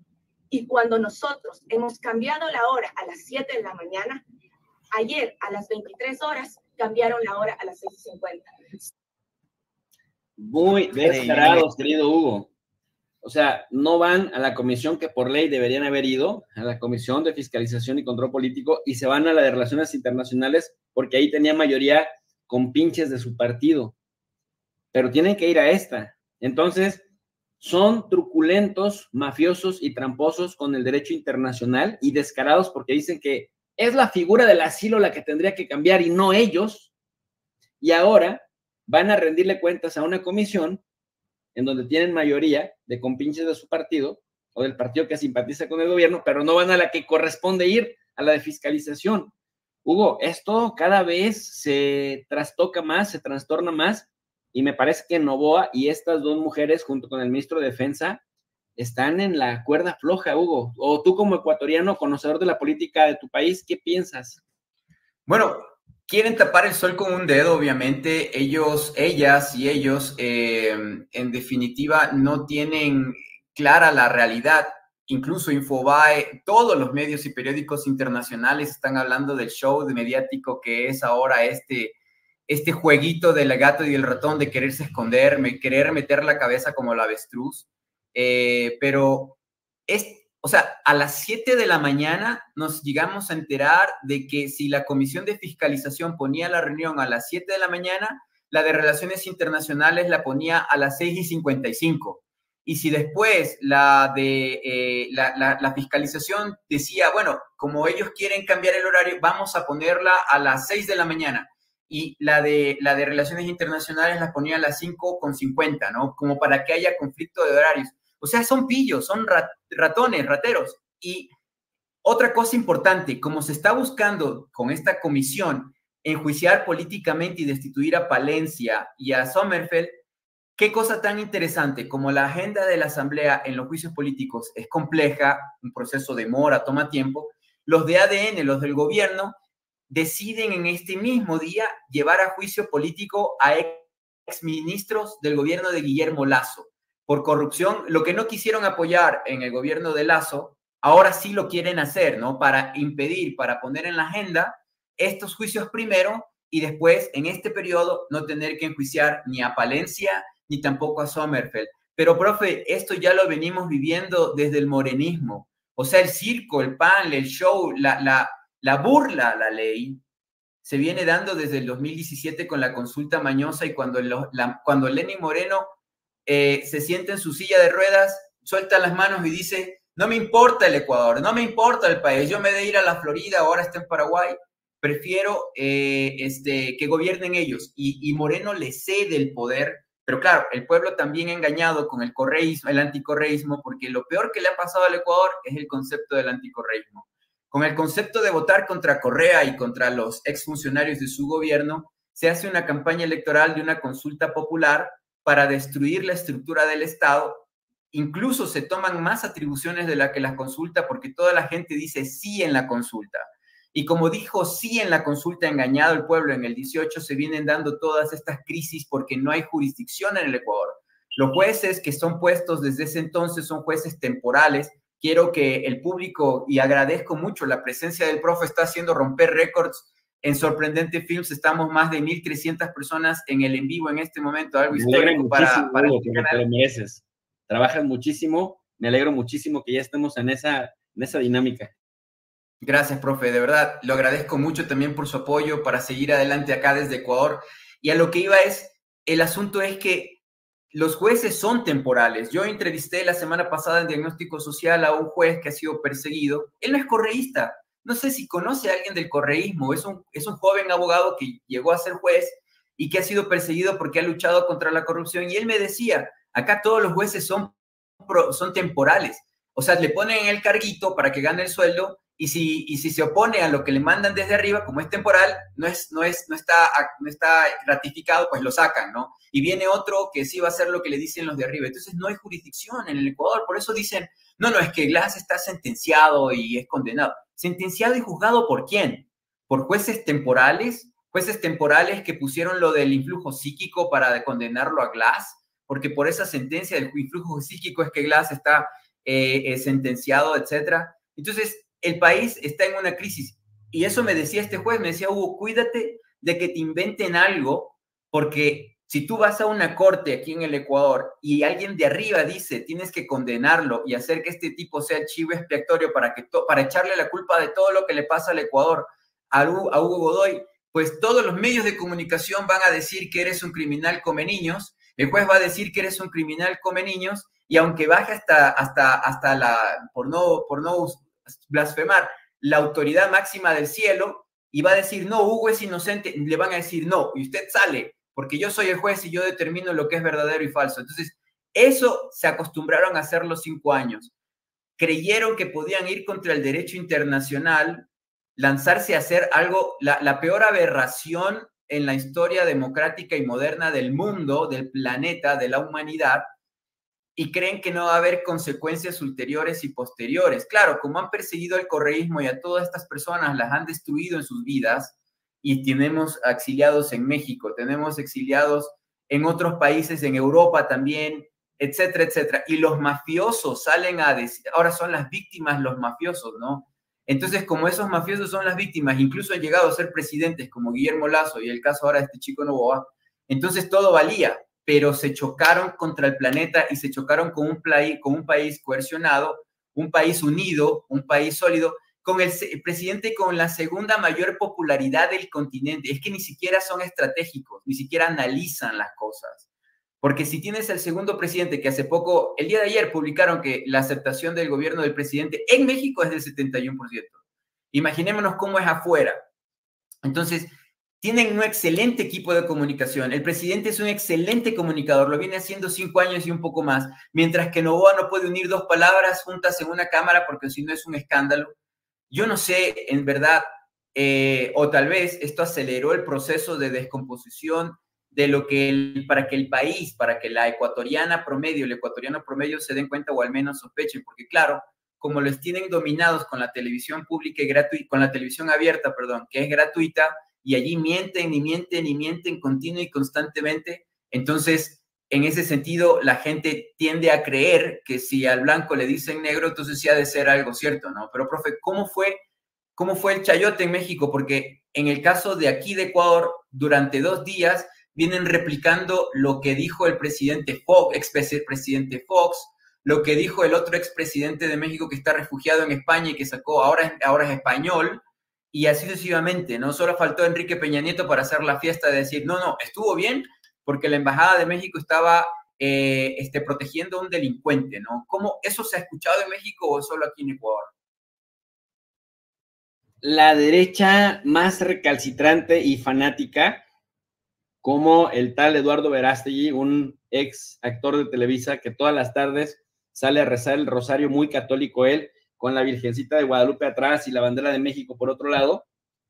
Y cuando nosotros hemos cambiado la hora a las siete de la mañana, ayer a las veintitrés horas cambiaron la hora a las seis y cincuenta.
Muy descarados, querido Hugo. O sea, no van a la comisión que por ley deberían haber ido, a la Comisión de Fiscalización y Control Político, y se van a la de Relaciones Internacionales porque ahí tenía mayoría con pinches de su partido. Pero tienen que ir a esta. Entonces, son truculentos, mafiosos y tramposos con el derecho internacional y descarados porque dicen que es la figura del asilo la que tendría que cambiar y no ellos. y ahora van a rendirle cuentas a una comisión en donde tienen mayoría de compinches de su partido o del partido que simpatiza con el gobierno, pero no van a la que corresponde ir, a la de fiscalización. Hugo, esto cada vez se trastoca más, se trastorna más, y me parece que Noboa y estas dos mujeres, junto con el ministro de Defensa, están en la cuerda floja, Hugo. O tú como ecuatoriano, conocedor de la política de tu país, ¿qué piensas?
Bueno, quieren tapar el sol con un dedo, obviamente. Ellos, ellas y ellos, eh, en definitiva, no tienen clara la realidad. Incluso Infobae, todos los medios y periódicos internacionales están hablando del show de mediático que es ahora este, este jueguito del gato y el ratón de quererse esconder, querer meter la cabeza como el avestruz. Eh, pero, es, o sea, a las siete de la mañana nos llegamos a enterar de que si la Comisión de Fiscalización ponía la reunión a las siete de la mañana, la de Relaciones Internacionales la ponía a las seis y cincuenta y cinco. Y si después la de eh, la, la, la fiscalización decía, bueno, como ellos quieren cambiar el horario, vamos a ponerla a las seis de la mañana. Y la de, la de Relaciones Internacionales la ponía a las cinco con cincuenta, ¿no? Como para que haya conflicto de horarios. O sea, son pillos, son rat, ratones, rateros. Y otra cosa importante, como se está buscando con esta comisión enjuiciar políticamente y destituir a Palencia y a Sommerfeld, qué cosa tan interesante, como la agenda de la Asamblea en los juicios políticos es compleja, un proceso demora, toma tiempo, los de A D N, los del gobierno, deciden en este mismo día llevar a juicio político a exministros del gobierno de Guillermo Lasso por corrupción. Lo que no quisieron apoyar en el gobierno de Lasso, ahora sí lo quieren hacer, ¿no? Para impedir, para poner en la agenda estos juicios primero y después, en este periodo, no tener que enjuiciar ni a Palencia ni tampoco a Sommerfeld. Pero, profe, esto ya lo venimos viviendo desde el morenismo. O sea, el circo, el pan, el show, la, la, la burla a la ley se viene dando desde el dos mil diecisiete con la consulta mañosa, y cuando, lo, la, cuando Lenín Moreno eh, se sienta en su silla de ruedas, suelta las manos y dice, no me importa el Ecuador, no me importa el país, yo me de ir a la Florida, ahora está en Paraguay, prefiero eh, este, que gobiernen ellos. Y, y Moreno le cede el poder. Pero claro, el pueblo también engañado con el correísmo, el anticorreísmo, porque lo peor que le ha pasado al Ecuador es el concepto del anticorreísmo. Con el concepto de votar contra Correa y contra los exfuncionarios de su gobierno, se hace una campaña electoral de una consulta popular para destruir la estructura del Estado. Incluso se toman más atribuciones de la que la consulta, porque toda la gente dice sí en la consulta. Y como dijo sí en la consulta engañado el pueblo en el dieciocho, se vienen dando todas estas crisis porque no hay jurisdicción en el Ecuador. Los jueces que son puestos desde ese entonces son jueces temporales. Quiero que el público, y agradezco mucho la presencia del profe, está haciendo romper récords en Sorprendente Films. Estamos más de mil trescientas personas en el en vivo en este momento, algo histórico para, para
Hugo, que te lo mereces. Trabajas muchísimo, me alegro muchísimo que ya estemos en esa, en esa dinámica.
Gracias, profe, de verdad, lo agradezco mucho también por su apoyo para seguir adelante acá desde Ecuador. Y a lo que iba es, el asunto es que los jueces son temporales. Yo entrevisté la semana pasada en Diagnóstico Social a un juez que ha sido perseguido. Él no es correísta. No sé si conoce a alguien del correísmo. Es un, es un joven abogado que llegó a ser juez y que ha sido perseguido porque ha luchado contra la corrupción. Y él me decía, acá todos los jueces son, son temporales. O sea, le ponen el carguito para que gane el sueldo. Y si, y si se opone a lo que le mandan desde arriba, como es temporal, no, es, no, es, no, está, no está ratificado, pues lo sacan, ¿no? Y viene otro que sí va a hacer lo que le dicen los de arriba. Entonces no hay jurisdicción en el Ecuador. Por eso dicen, no, no, es que Glass está sentenciado y es condenado. ¿Sentenciado y juzgado por quién? ¿Por jueces temporales? Jueces temporales que pusieron lo del influjo psíquico para condenarlo a Glass, porque por esa sentencia del influjo psíquico es que Glass está eh, eh, sentenciado, etcétera. Entonces, el país está en una crisis. Y eso me decía este juez, me decía, Hugo, cuídate de que te inventen algo, porque si tú vas a una corte aquí en el Ecuador y alguien de arriba dice, tienes que condenarlo y hacer que este tipo sea chivo expiatorio para, que para echarle la culpa de todo lo que le pasa al Ecuador a Hugo, a Hugo Godoy, pues todos los medios de comunicación van a decir que eres un criminal come niños, el juez va a decir que eres un criminal come niños, y aunque baje hasta, hasta, hasta la, por no, por no blasfemar, la autoridad máxima del cielo, y va a decir, no, Hugo es inocente, le van a decir, no, y usted sale, porque yo soy el juez y yo determino lo que es verdadero y falso. Entonces, eso se acostumbraron a hacer los cinco años. Creyeron que podían ir contra el derecho internacional, lanzarse a hacer algo, la, la peor aberración en la historia democrática y moderna del mundo, del planeta, de la humanidad, y creen que no va a haber consecuencias ulteriores y posteriores. Claro, como han perseguido al correísmo y a todas estas personas, las han destruido en sus vidas, y tenemos exiliados en México, tenemos exiliados en otros países, en Europa también, etcétera, etcétera. Y los mafiosos salen a decir, ahora son las víctimas los mafiosos, ¿no? Entonces, como esos mafiosos son las víctimas, incluso han llegado a ser presidentes como Guillermo Lasso y el caso ahora de este chico Noboa, entonces todo valía, pero se chocaron contra el planeta y se chocaron con un, play, con un país coercionado, un país unido, un país sólido, con el, el presidente con la segunda mayor popularidad del continente. Es que ni siquiera son estratégicos, ni siquiera analizan las cosas. Porque si tienes el segundo presidente, que hace poco, el día de ayer publicaron que la aceptación del gobierno del presidente en México es del setenta y uno por ciento. Imaginémonos cómo es afuera. Entonces, tienen un excelente equipo de comunicación. El presidente es un excelente comunicador, lo viene haciendo cinco años y un poco más, mientras que Noboa no puede unir dos palabras juntas en una cámara porque si no es un escándalo. Yo no sé, en verdad, eh, o tal vez esto aceleró el proceso de descomposición de lo que, el, para que el país, para que la ecuatoriana promedio, el ecuatoriano promedio se den cuenta o al menos sospechen, porque claro, como los tienen dominados con la televisión pública y gratuita, con la televisión abierta, perdón, que es gratuita, y allí mienten y mienten y mienten continuo y constantemente, entonces, en ese sentido, la gente tiende a creer que si al blanco le dicen negro, entonces sí ha de ser algo cierto, ¿no? Pero, profe, ¿cómo fue, cómo fue el chayote en México? Porque en el caso de aquí de Ecuador, durante dos días, vienen replicando lo que dijo el presidente Fox, expresidente Fox, lo que dijo el otro expresidente de México que está refugiado en España y que sacó, ahora, ahora es español, y así sucesivamente, ¿no? Solo faltó Enrique Peña Nieto para hacer la fiesta de decir, no, no, estuvo bien porque la Embajada de México estaba eh, este, protegiendo a un delincuente, ¿no? ¿Cómo eso se ha escuchado en México o solo aquí en Ecuador?
La derecha más recalcitrante y fanática, como el tal Eduardo Verástegui, un ex actor de Televisa que todas las tardes sale a rezar el rosario, muy católico él, con la Virgencita de Guadalupe atrás y la bandera de México por otro lado.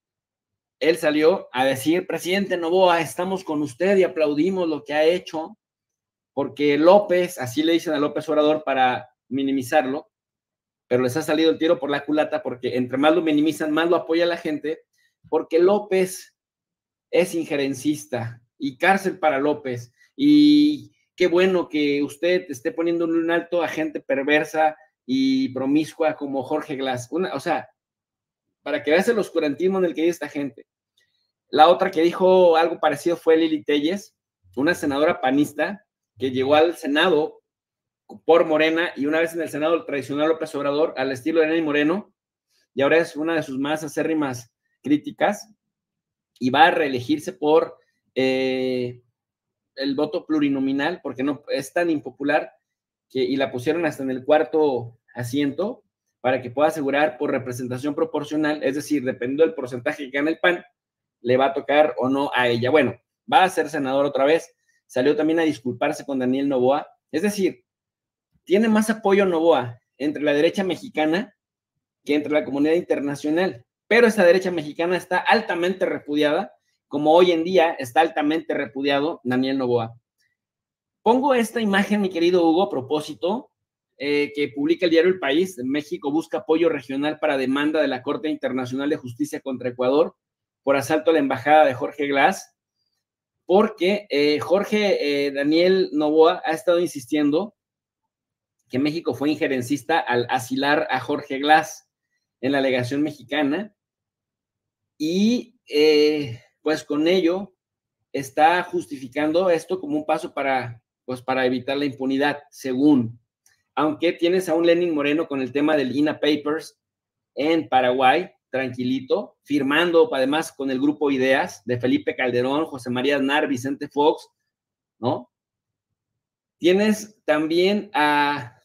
Él salió a decir, presidente Noboa, estamos con usted y aplaudimos lo que ha hecho, porque López, así le dicen a López Obrador para minimizarlo, pero les ha salido el tiro por la culata, porque entre más lo minimizan, más lo apoya la gente, porque López es injerencista y cárcel para López, y qué bueno que usted esté poniendo en un alto a gente perversa y promiscua como Jorge Glass. Una, o sea, para que veas el oscurantismo en el que vive esta gente. La otra que dijo algo parecido fue Lili Telles, una senadora panista que llegó al Senado por Morena y una vez en el Senado traicionó a López Obrador al estilo de Lenín Moreno y ahora es una de sus más acérrimas críticas y va a reelegirse por eh, el voto plurinominal porque no es tan impopular que, y la pusieron hasta en el cuarto asiento para que pueda asegurar por representación proporcional, es decir, dependiendo del porcentaje que gana el P A N, le va a tocar o no a ella. Bueno, va a ser senador otra vez, salió también a disculparse con Daniel Noboa, es decir, tiene más apoyo Noboa entre la derecha mexicana que entre la comunidad internacional, pero esa derecha mexicana está altamente repudiada, como hoy en día está altamente repudiado Daniel Noboa. Pongo esta imagen, mi querido Hugo, a propósito, eh, que publica el diario El País. México busca apoyo regional para demanda de la Corte Internacional de Justicia contra Ecuador por asalto a la embajada de Jorge Glass, porque eh, Jorge eh, Daniel Noboa ha estado insistiendo que México fue injerencista al asilar a Jorge Glass en la legación mexicana y eh, pues con ello está justificando esto como un paso para, pues, para evitar la impunidad, según. Aunque tienes a un Lenín Moreno con el tema del I N A Papers en Paraguay, tranquilito, firmando además con el grupo Ideas de Felipe Calderón, José María Aznar, Vicente Fox, ¿no? Tienes también a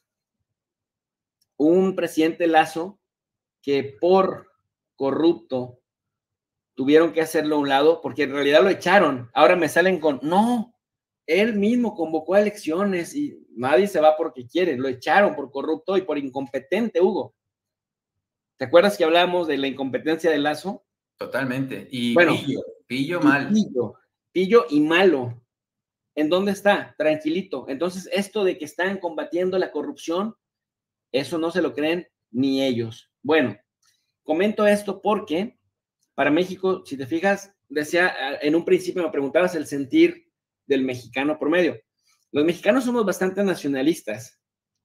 un presidente Lasso que por corrupto tuvieron que hacerlo a un lado porque en realidad lo echaron. Ahora me salen con, no, él mismo convocó a elecciones y nadie se va porque quiere. Lo echaron por corrupto y por incompetente, Hugo. ¿Te acuerdas que hablábamos de la incompetencia de Lazo?
Totalmente. Y
bueno,
pillo, pillo mal.
Pillo, pillo y malo. ¿En dónde está? Tranquilito. Entonces, esto de que están combatiendo la corrupción, eso no se lo creen ni ellos. Bueno, comento esto porque para México, si te fijas, decía, en un principio me preguntabas el sentir del mexicano promedio. Los mexicanos somos bastante nacionalistas.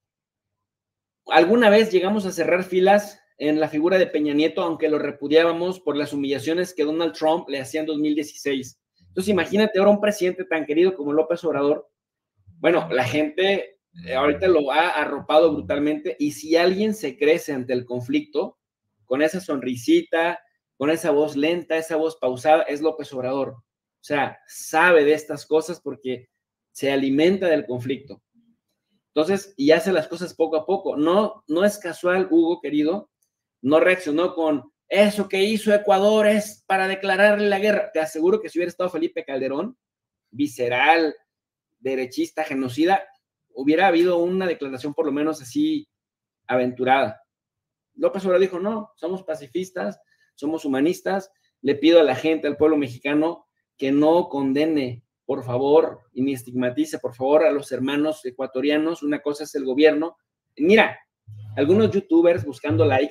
Alguna vez llegamos a cerrar filas en la figura de Peña Nieto, aunque lo repudiábamos por las humillaciones que Donald Trump le hacía en dos mil dieciséis. Entonces, imagínate ahora un presidente tan querido como López Obrador. Bueno, la gente ahorita lo ha arropado brutalmente, y si alguien se crece ante el conflicto, con esa sonrisita, con esa voz lenta, esa voz pausada, es López Obrador. O sea, sabe de estas cosas porque se alimenta del conflicto. Entonces, y hace las cosas poco a poco. No, no es casual, Hugo, querido, no reaccionó con eso que hizo Ecuador es para declararle la guerra. Te aseguro que si hubiera estado Felipe Calderón, visceral, derechista, genocida, hubiera habido una declaración por lo menos así aventurada. López Obrador dijo, no, somos pacifistas, somos humanistas, le pido a la gente, al pueblo mexicano, que no condene, por favor, y ni estigmatice, por favor, a los hermanos ecuatorianos. Una cosa es el gobierno. Mira, algunos youtubers buscando likes,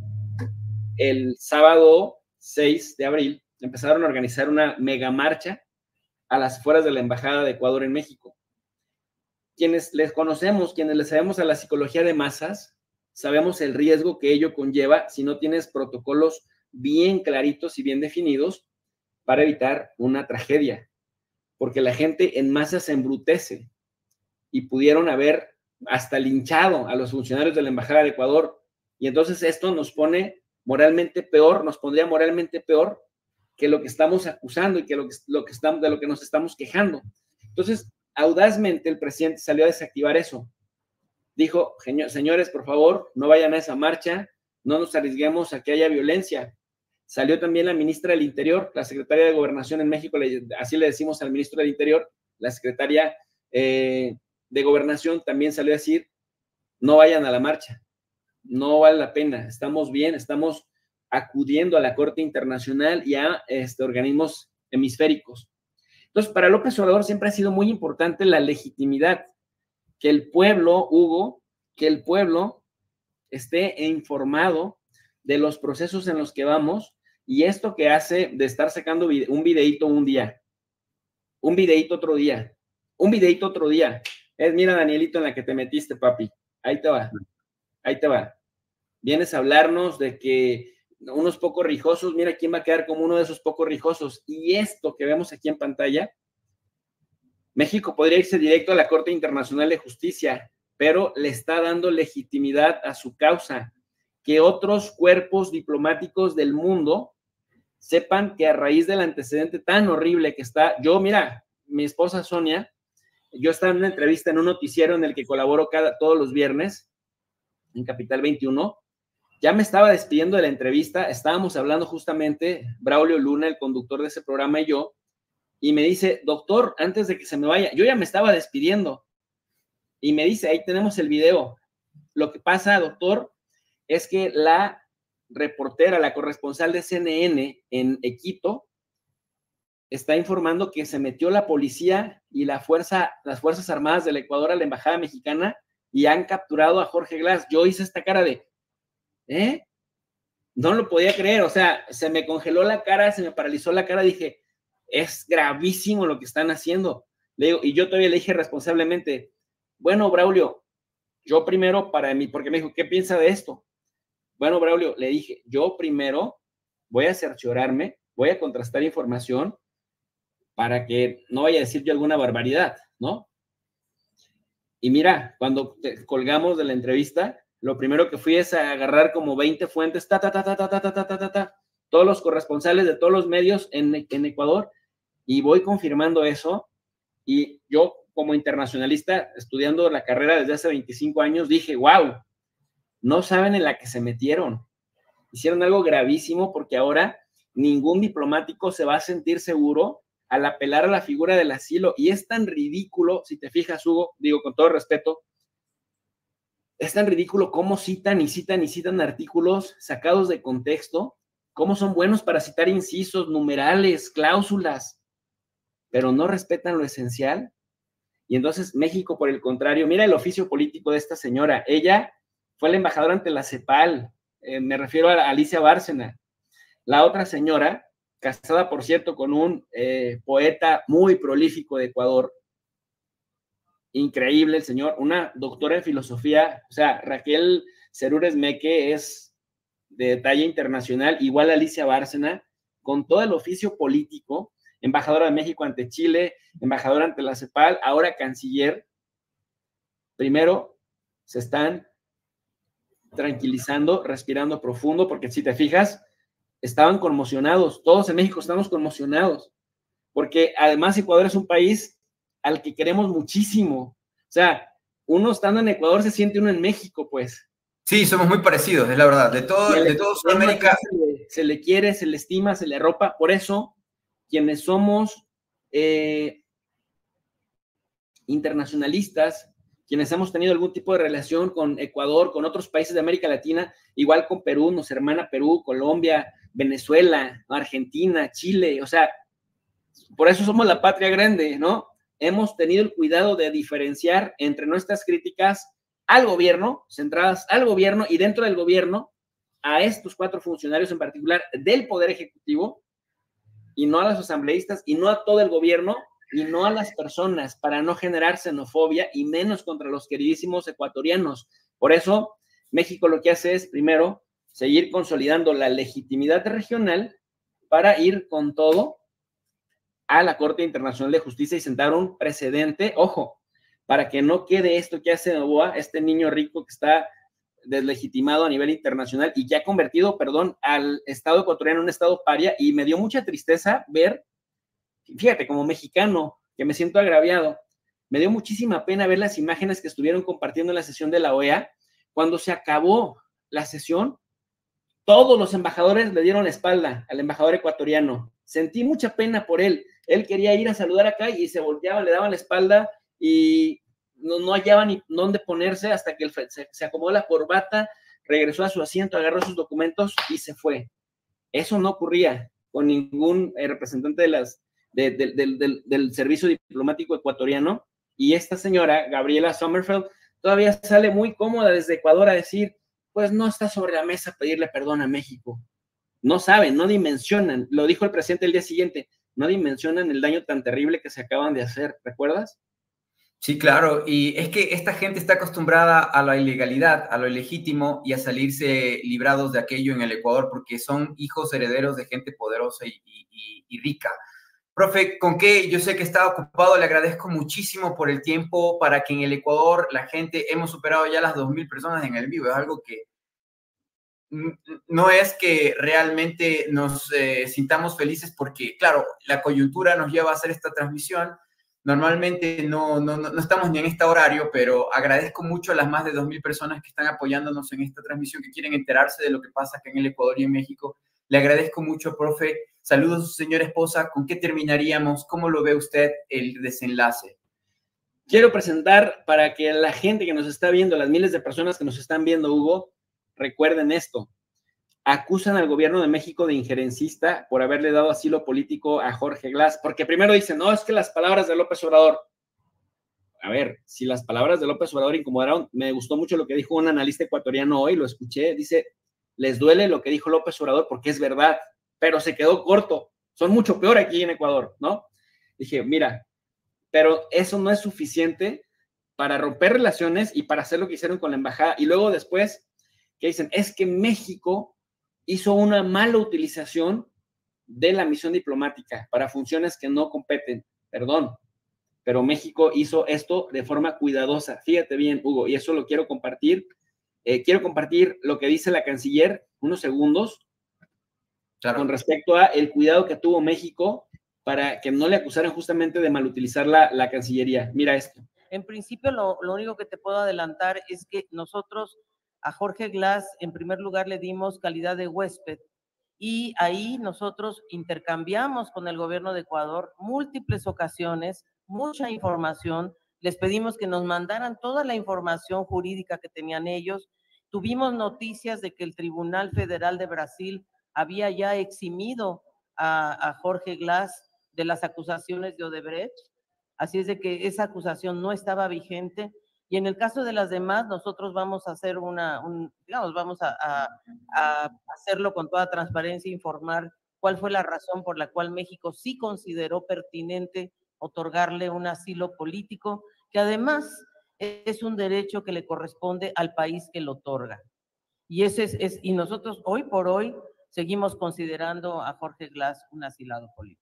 el sábado seis de abril empezaron a organizar una mega marcha a las afueras de la Embajada de Ecuador en México. Quienes les conocemos, quienes les sabemos a la psicología de masas, sabemos el riesgo que ello conlleva si no tienes protocolos bien claritos y bien definidos para evitar una tragedia, porque la gente en masa se embrutece y pudieron haber hasta linchado a los funcionarios de la Embajada de Ecuador, y entonces esto nos pone moralmente peor, nos pondría moralmente peor que lo que estamos acusando y que lo que, lo que estamos, de lo que nos estamos quejando. Entonces, audazmente el presidente salió a desactivar eso. Dijo, señores, por favor, no vayan a esa marcha, no nos arriesguemos a que haya violencia. Salió también la ministra del Interior, la secretaria de Gobernación en México, así le decimos al ministro del Interior, la secretaria eh, de Gobernación también salió a decir, no vayan a la marcha, no vale la pena, estamos bien, estamos acudiendo a la Corte Internacional y a este, organismos hemisféricos. Entonces, para López Obrador siempre ha sido muy importante la legitimidad, que el pueblo, Hugo, que el pueblo esté informado de los procesos en los que vamos, y esto que hace de estar sacando un videíto un día, un videíto otro día, un videíto otro día, es, mira, Danielito, en la que te metiste, papi, ahí te va, ahí te va. Vienes a hablarnos de que unos pocos rijosos, mira quién va a quedar como uno de esos pocos rijosos, y esto que vemos aquí en pantalla, México podría irse directo a la Corte Internacional de Justicia, pero le está dando legitimidad a su causa. Que otros cuerpos diplomáticos del mundo sepan que a raíz del antecedente tan horrible que está, yo, mira, mi esposa Sonia, yo estaba en una entrevista en un noticiero en el que colaboro cada, todos los viernes, en Capital veintiuno, ya me estaba despidiendo de la entrevista, estábamos hablando justamente, Braulio Luna, el conductor de ese programa, y yo, y me dice, doctor, antes de que se me vaya, yo ya me estaba despidiendo, y me dice, ahí tenemos el video. Lo que pasa, doctor, es que la reportera, la corresponsal de C N N en Quito, está informando que se metió la policía y la fuerza, las Fuerzas Armadas del Ecuador a la Embajada Mexicana y han capturado a Jorge Glass. Yo hice esta cara de, ¿eh? No lo podía creer, o sea, se me congeló la cara, se me paralizó la cara, dije, es gravísimo lo que están haciendo. Le digo, y yo todavía le dije responsablemente, bueno, Braulio, yo primero para mí, porque me dijo, ¿qué piensa de esto? Bueno, Braulio, le dije, yo primero voy a cerciorarme, voy a contrastar información para que no vaya a decir yo alguna barbaridad, ¿no? Y mira, cuando te colgamos de la entrevista, lo primero que fui es a agarrar como veinte fuentes, ta, ta, ta, ta, ta, ta, ta, ta, ta, ta, todos los corresponsales de todos los medios en, en Ecuador, y voy confirmando eso. Y yo, como internacionalista, estudiando la carrera desde hace veinticinco años, dije, wow, no saben en la que se metieron. Hicieron algo gravísimo porque ahora ningún diplomático se va a sentir seguro al apelar a la figura del asilo, y es tan ridículo, si te fijas, Hugo, digo con todo respeto, es tan ridículo cómo citan y citan y citan artículos sacados de contexto, cómo son buenos para citar incisos, numerales, cláusulas, pero no respetan lo esencial. Y entonces México, por el contrario, mira el oficio político de esta señora. Ella fue la embajadora ante la CEPAL, eh, me refiero a Alicia Bárcena. La otra señora, casada, por cierto, con un eh, poeta muy prolífico de Ecuador, increíble el señor, una doctora en filosofía, o sea, Raquel Cerúrez Meque es de talla internacional, igual a Alicia Bárcena, con todo el oficio político, embajadora de México ante Chile, embajadora ante la CEPAL, ahora canciller. Primero, se están tranquilizando, respirando profundo, porque si te fijas, estaban conmocionados, todos en México estamos conmocionados, porque además Ecuador es un país al que queremos muchísimo. O sea, uno estando en Ecuador se siente uno en México, pues.
Sí, somos muy parecidos, es la verdad. De todo, de todo Sudamérica.
Se le, se le quiere, se le estima, se le arropa. Por eso, quienes somos eh, internacionalistas, quienes hemos tenido algún tipo de relación con Ecuador, con otros países de América Latina, igual con Perú, nos hermana Perú, Colombia, Venezuela, Argentina, Chile, o sea, por eso somos la patria grande, ¿no? Hemos tenido el cuidado de diferenciar entre nuestras críticas al gobierno, centradas al gobierno y dentro del gobierno, a estos cuatro funcionarios en particular del Poder Ejecutivo, y no a los asambleístas, y no a todo el gobierno, y no a las personas, para no generar xenofobia, y menos contra los queridísimos ecuatorianos. Por eso, México lo que hace es, primero, seguir consolidando la legitimidad regional para ir con todo a la Corte Internacional de Justicia y sentar un precedente, ojo, para que no quede esto que hace Noboa, este niño rico que está deslegitimado a nivel internacional y que ha convertido, perdón, al Estado ecuatoriano en un Estado paria, y me dio mucha tristeza ver, fíjate, como mexicano, que me siento agraviado, me dio muchísima pena ver las imágenes que estuvieron compartiendo en la sesión de la O E A. Cuando se acabó la sesión, todos los embajadores le dieron la espalda al embajador ecuatoriano. Sentí mucha pena por él. Él quería ir a saludar acá y se volteaban, le daban la espalda y no, no hallaba ni dónde ponerse hasta que él se, se acomodó la corbata, regresó a su asiento, agarró sus documentos y se fue. Eso no ocurría con ningún eh, representante de las, de, de, de, de, del servicio diplomático ecuatoriano. Y esta señora, Gabriela Sommerfeld, todavía sale muy cómoda desde Ecuador a decir, pues no está sobre la mesa pedirle perdón a México. No saben, no dimensionan, lo dijo el presidente el día siguiente, no dimensionan el daño tan terrible que se acaban de hacer, ¿recuerdas?
Sí, claro, y es que esta gente está acostumbrada a la ilegalidad, a lo ilegítimo y a salirse librados de aquello en el Ecuador porque son hijos herederos de gente poderosa y, y, y rica. Profe, con qué yo sé que está ocupado, le agradezco muchísimo por el tiempo para que en el Ecuador la gente, hemos superado ya las dos mil personas en el vivo, es algo que no es que realmente nos eh, sintamos felices porque, claro, la coyuntura nos lleva a hacer esta transmisión. Normalmente no, no, no estamos ni en este horario, pero agradezco mucho a las más de dos mil personas que están apoyándonos en esta transmisión, que quieren enterarse de lo que pasa acá en el Ecuador y en México. Le agradezco mucho, profe. Saludos a su señora esposa. ¿Con qué terminaríamos? ¿Cómo lo ve usted el desenlace?
Quiero presentar para que la gente que nos está viendo, las miles de personas que nos están viendo, Hugo, recuerden esto. Acusan al gobierno de México de injerencista por haberle dado asilo político a Jorge Glass, porque primero dicen, no, es que las palabras de López Obrador. A ver, si las palabras de López Obrador incomodaron, me gustó mucho lo que dijo un analista ecuatoriano hoy, lo escuché, dice, les duele lo que dijo López Obrador porque es verdad, pero se quedó corto, son mucho peor aquí en Ecuador, ¿no? Dije, mira, pero eso no es suficiente para romper relaciones y para hacer lo que hicieron con la embajada, y luego después, que dicen, es que México hizo una mala utilización de la misión diplomática para funciones que no competen, perdón, pero México hizo esto de forma cuidadosa. Fíjate bien, Hugo, y eso lo quiero compartir. Eh, quiero compartir lo que dice la canciller, unos segundos, claro, con respecto a el cuidado que tuvo México para que no le acusaran justamente de malutilizar la, la Cancillería. Mira esto.
En principio, lo, lo único que te puedo adelantar es que nosotros a Jorge Glass, en primer lugar, le dimos calidad de huésped y ahí nosotros intercambiamos con el gobierno de Ecuador múltiples ocasiones, mucha información, les pedimos que nos mandaran toda la información jurídica que tenían ellos. Tuvimos noticias de que el Tribunal Federal de Brasil había ya eximido a, a Jorge Glass de las acusaciones de Odebrecht, así es de que esa acusación no estaba vigente, y en el caso de las demás nosotros vamos a hacer una, un, digamos, vamos a, a, a hacerlo con toda transparencia, informar cuál fue la razón por la cual México sí consideró pertinente otorgarle un asilo político, que además es un derecho que le corresponde al país que lo otorga. Y, ese es, es, y nosotros hoy por hoy seguimos considerando a Jorge Glass un asilado político.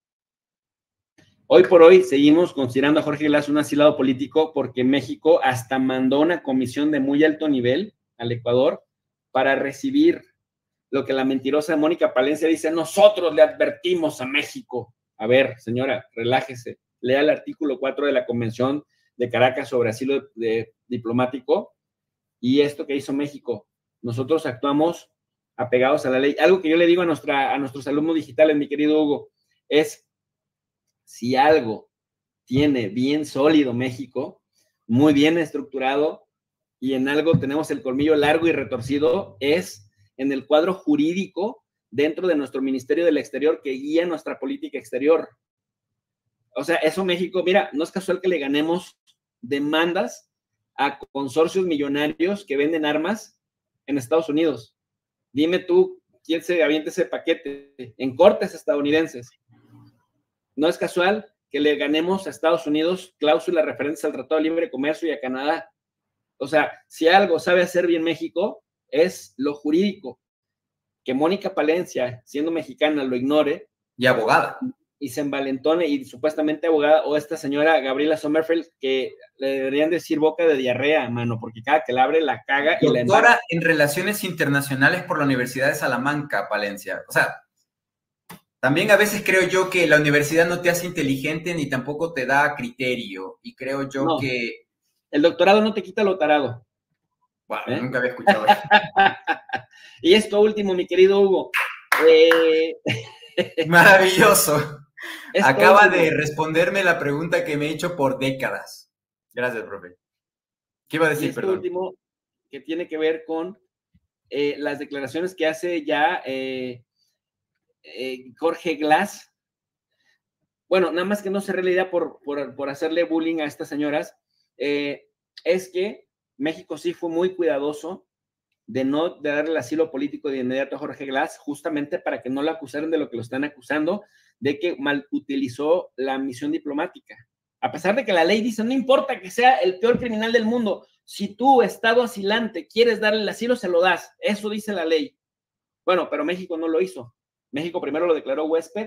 Hoy por hoy seguimos considerando a Jorge Glass un asilado político porque México hasta mandó una comisión de muy alto nivel al Ecuador para recibir lo que la mentirosa Mónica Palencia dice: nosotros le advertimos a México. A ver, señora, relájese, lea el artículo cuatro de la Convención de Caracas sobre asilo de, de, diplomático, y esto que hizo México. Nosotros actuamos apegados a la ley. Algo que yo le digo a, nuestra, a nuestros alumnos digitales, mi querido Hugo, es: si algo tiene bien sólido México, muy bien estructurado, y en algo tenemos el colmillo largo y retorcido, es en el cuadro jurídico dentro de nuestro Ministerio del Exterior que guía nuestra política exterior. O sea, eso México, mira, no es casual que le ganemos demandas a consorcios millonarios que venden armas en Estados Unidos. Dime tú, ¿quién se avienta ese paquete? En cortes estadounidenses. No es casual que le ganemos a Estados Unidos cláusulas referentes al Tratado de Libre Comercio y a Canadá. O sea, si algo sabe hacer bien México, es lo jurídico. Que Mónica Palencia, siendo mexicana, lo ignore.
Y abogada.
Y se envalentone, y supuestamente abogada, o esta señora Gabriela Sommerfeld, que le deberían decir boca de diarrea, mano, porque cada que la abre la caga y la embarca.
Doctora en Relaciones Internacionales por la Universidad de Salamanca, Palencia. O sea, también a veces creo yo que la universidad no te hace inteligente ni tampoco te da criterio. Y creo yo
no,
que...
el doctorado no te quita lo tarado.
Wow, ¿eh? Nunca había escuchado eso.
Y esto último, mi querido Hugo. Eh...
Maravilloso.
Esto
Acaba
último.
de responderme la pregunta que me he hecho por décadas. Gracias, profe. ¿Qué iba a decir,
y esto
perdón?
último, que tiene que ver con eh, las declaraciones que hace ya eh, eh, Jorge Glass. Bueno, nada más que no se realidad por, por, por hacerle bullying a estas señoras, eh, es que México sí fue muy cuidadoso de no de darle el asilo político de inmediato a Jorge Glass, justamente para que no lo acusaran de lo que lo están acusando, de que mal utilizó la misión diplomática. A pesar de que la ley dice, no importa que sea el peor criminal del mundo, si tú, Estado asilante, quieres darle el asilo, se lo das. Eso dice la ley. Bueno, pero México no lo hizo. México primero lo declaró huésped,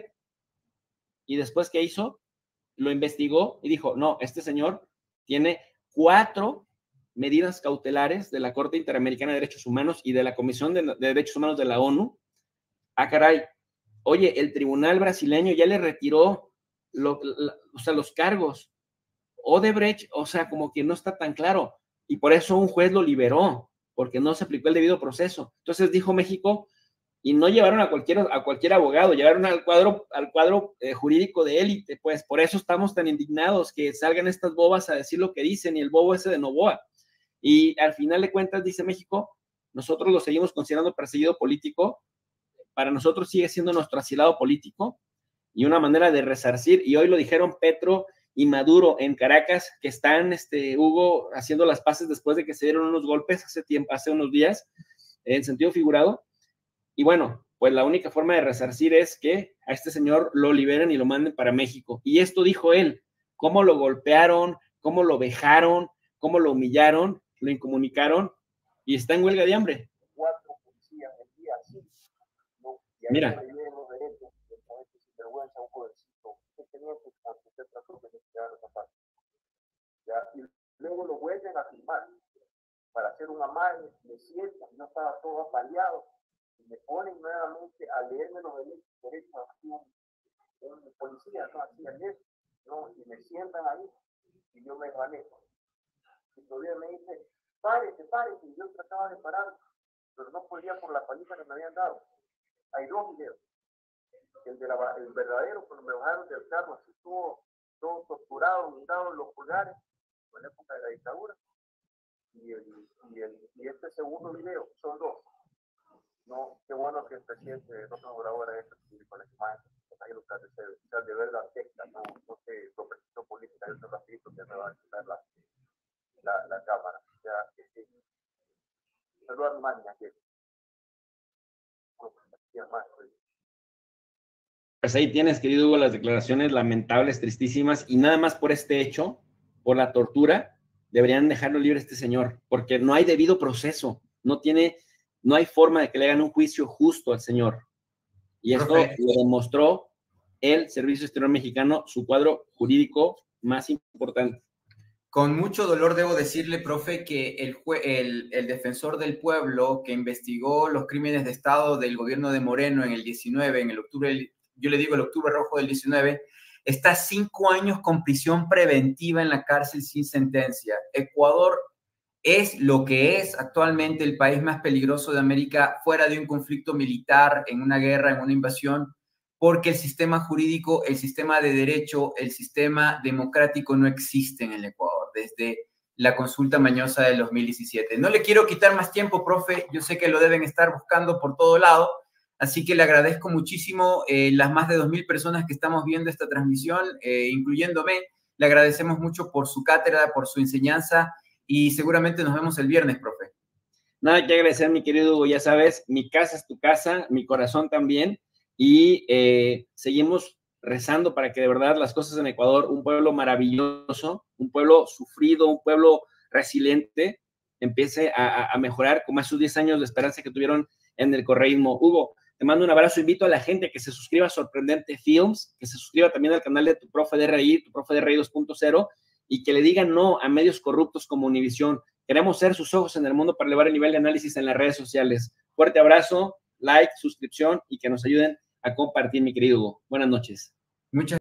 y después, ¿qué hizo? Lo investigó y dijo, no, este señor tiene cuatro medidas cautelares de la Corte Interamericana de Derechos Humanos y de la Comisión de, de Derechos Humanos de la ONU. Ah, caray. Oye, el tribunal brasileño ya le retiró lo, la, o sea, los cargos. Odebrecht, o sea, como que no está tan claro. Y por eso un juez lo liberó, porque no se aplicó el debido proceso. Entonces dijo México, y no llevaron a cualquier, a cualquier abogado, llevaron al cuadro, al cuadro eh, jurídico de élite. Pues por eso estamos tan indignados que salgan estas bobas a decir lo que dicen, y el bobo ese de Novoa. Y al final de cuentas, dice México, nosotros lo seguimos considerando perseguido político, para nosotros sigue siendo nuestro asilado político y una manera de resarcir, y hoy lo dijeron Petro y Maduro en Caracas, que están, este, Hugo, haciendo las paces después de que se dieron unos golpes hace tiempo, hace unos días, en sentido figurado, y bueno, pues la única forma de resarcir es que a este señor lo liberen y lo manden para México. Y esto dijo él, cómo lo golpearon, cómo lo vejaron, cómo lo humillaron, lo incomunicaron, y está en huelga de hambre. Mira.
Luego lo vuelven a firmar para hacer un amague, me sientan, no estaba todo variado, y me ponen nuevamente a leerme los derechos así un, un policía, no hacían eso, no, y me sientan ahí, y yo me manejo. Y todavía me dice, párese, párese, y yo trataba de parar, pero no podía por la paliza que me habían dado. hay dos videos. El, de la, el verdadero, cuando me bajaron del carro, así todo, todo torturado, hundado en los pulgares, en la época de la dictadura. Y, el, y, el, y este segundo video, son dos. No, qué bueno que el presidente López Obrador haya hecho con las imágenes, hay lugar de ser, o sea, de ver la texta, no, no sé, proposición política, yo te repito que me va a quitar la, la, la cámara. O sea, que sí. Saludos a mi máquina, que
pues ahí tienes, querido Hugo, las declaraciones lamentables, tristísimas, y nada más por este hecho, por la tortura, deberían dejarlo libre a este señor, porque no hay debido proceso, no tiene, no hay forma de que le hagan un juicio justo al señor. Y esto
Profe.
lo demostró el Servicio Exterior Mexicano, su cuadro jurídico más importante.
Con mucho dolor debo decirle, profe, que el, el, el defensor del pueblo que investigó los crímenes de Estado del gobierno de Moreno en el diecinueve, en el octubre, yo le digo el octubre rojo del diecinueve, está cinco años con prisión preventiva en la cárcel sin sentencia. Ecuador es lo que es actualmente el país más peligroso de América fuera de un conflicto militar, en una guerra, en una invasión, porque el sistema jurídico, el sistema de derecho, el sistema democrático no existe en el Ecuador desde la consulta mañosa del dos mil diecisiete. No le quiero quitar más tiempo, profe, yo sé que lo deben estar buscando por todo lado, así que le agradezco muchísimo eh, las más de dos mil personas que estamos viendo esta transmisión, eh, incluyéndome. Le agradecemos mucho por su cátedra, por su enseñanza y seguramente nos vemos el viernes, profe.
Nada que agradecer, mi querido Hugo, ya sabes, mi casa es tu casa, mi corazón también, y eh, seguimos rezando para que de verdad las cosas en Ecuador, un pueblo maravilloso, un pueblo sufrido, un pueblo resiliente, empiece a, a mejorar como esos diez años de esperanza que tuvieron en el correísmo. Hugo, te mando un abrazo, invito a la gente que se suscriba a Sorprendente Films, que se suscriba también al canal de tu profe de R I, tu profe de R I dos punto cero, y que le digan no a medios corruptos como Univisión. Queremos ser sus ojos en el mundo para elevar el nivel de análisis en las redes sociales. Fuerte abrazo, like, suscripción y que nos ayuden a compartir, mi querido Hugo. Buenas noches.
Muchas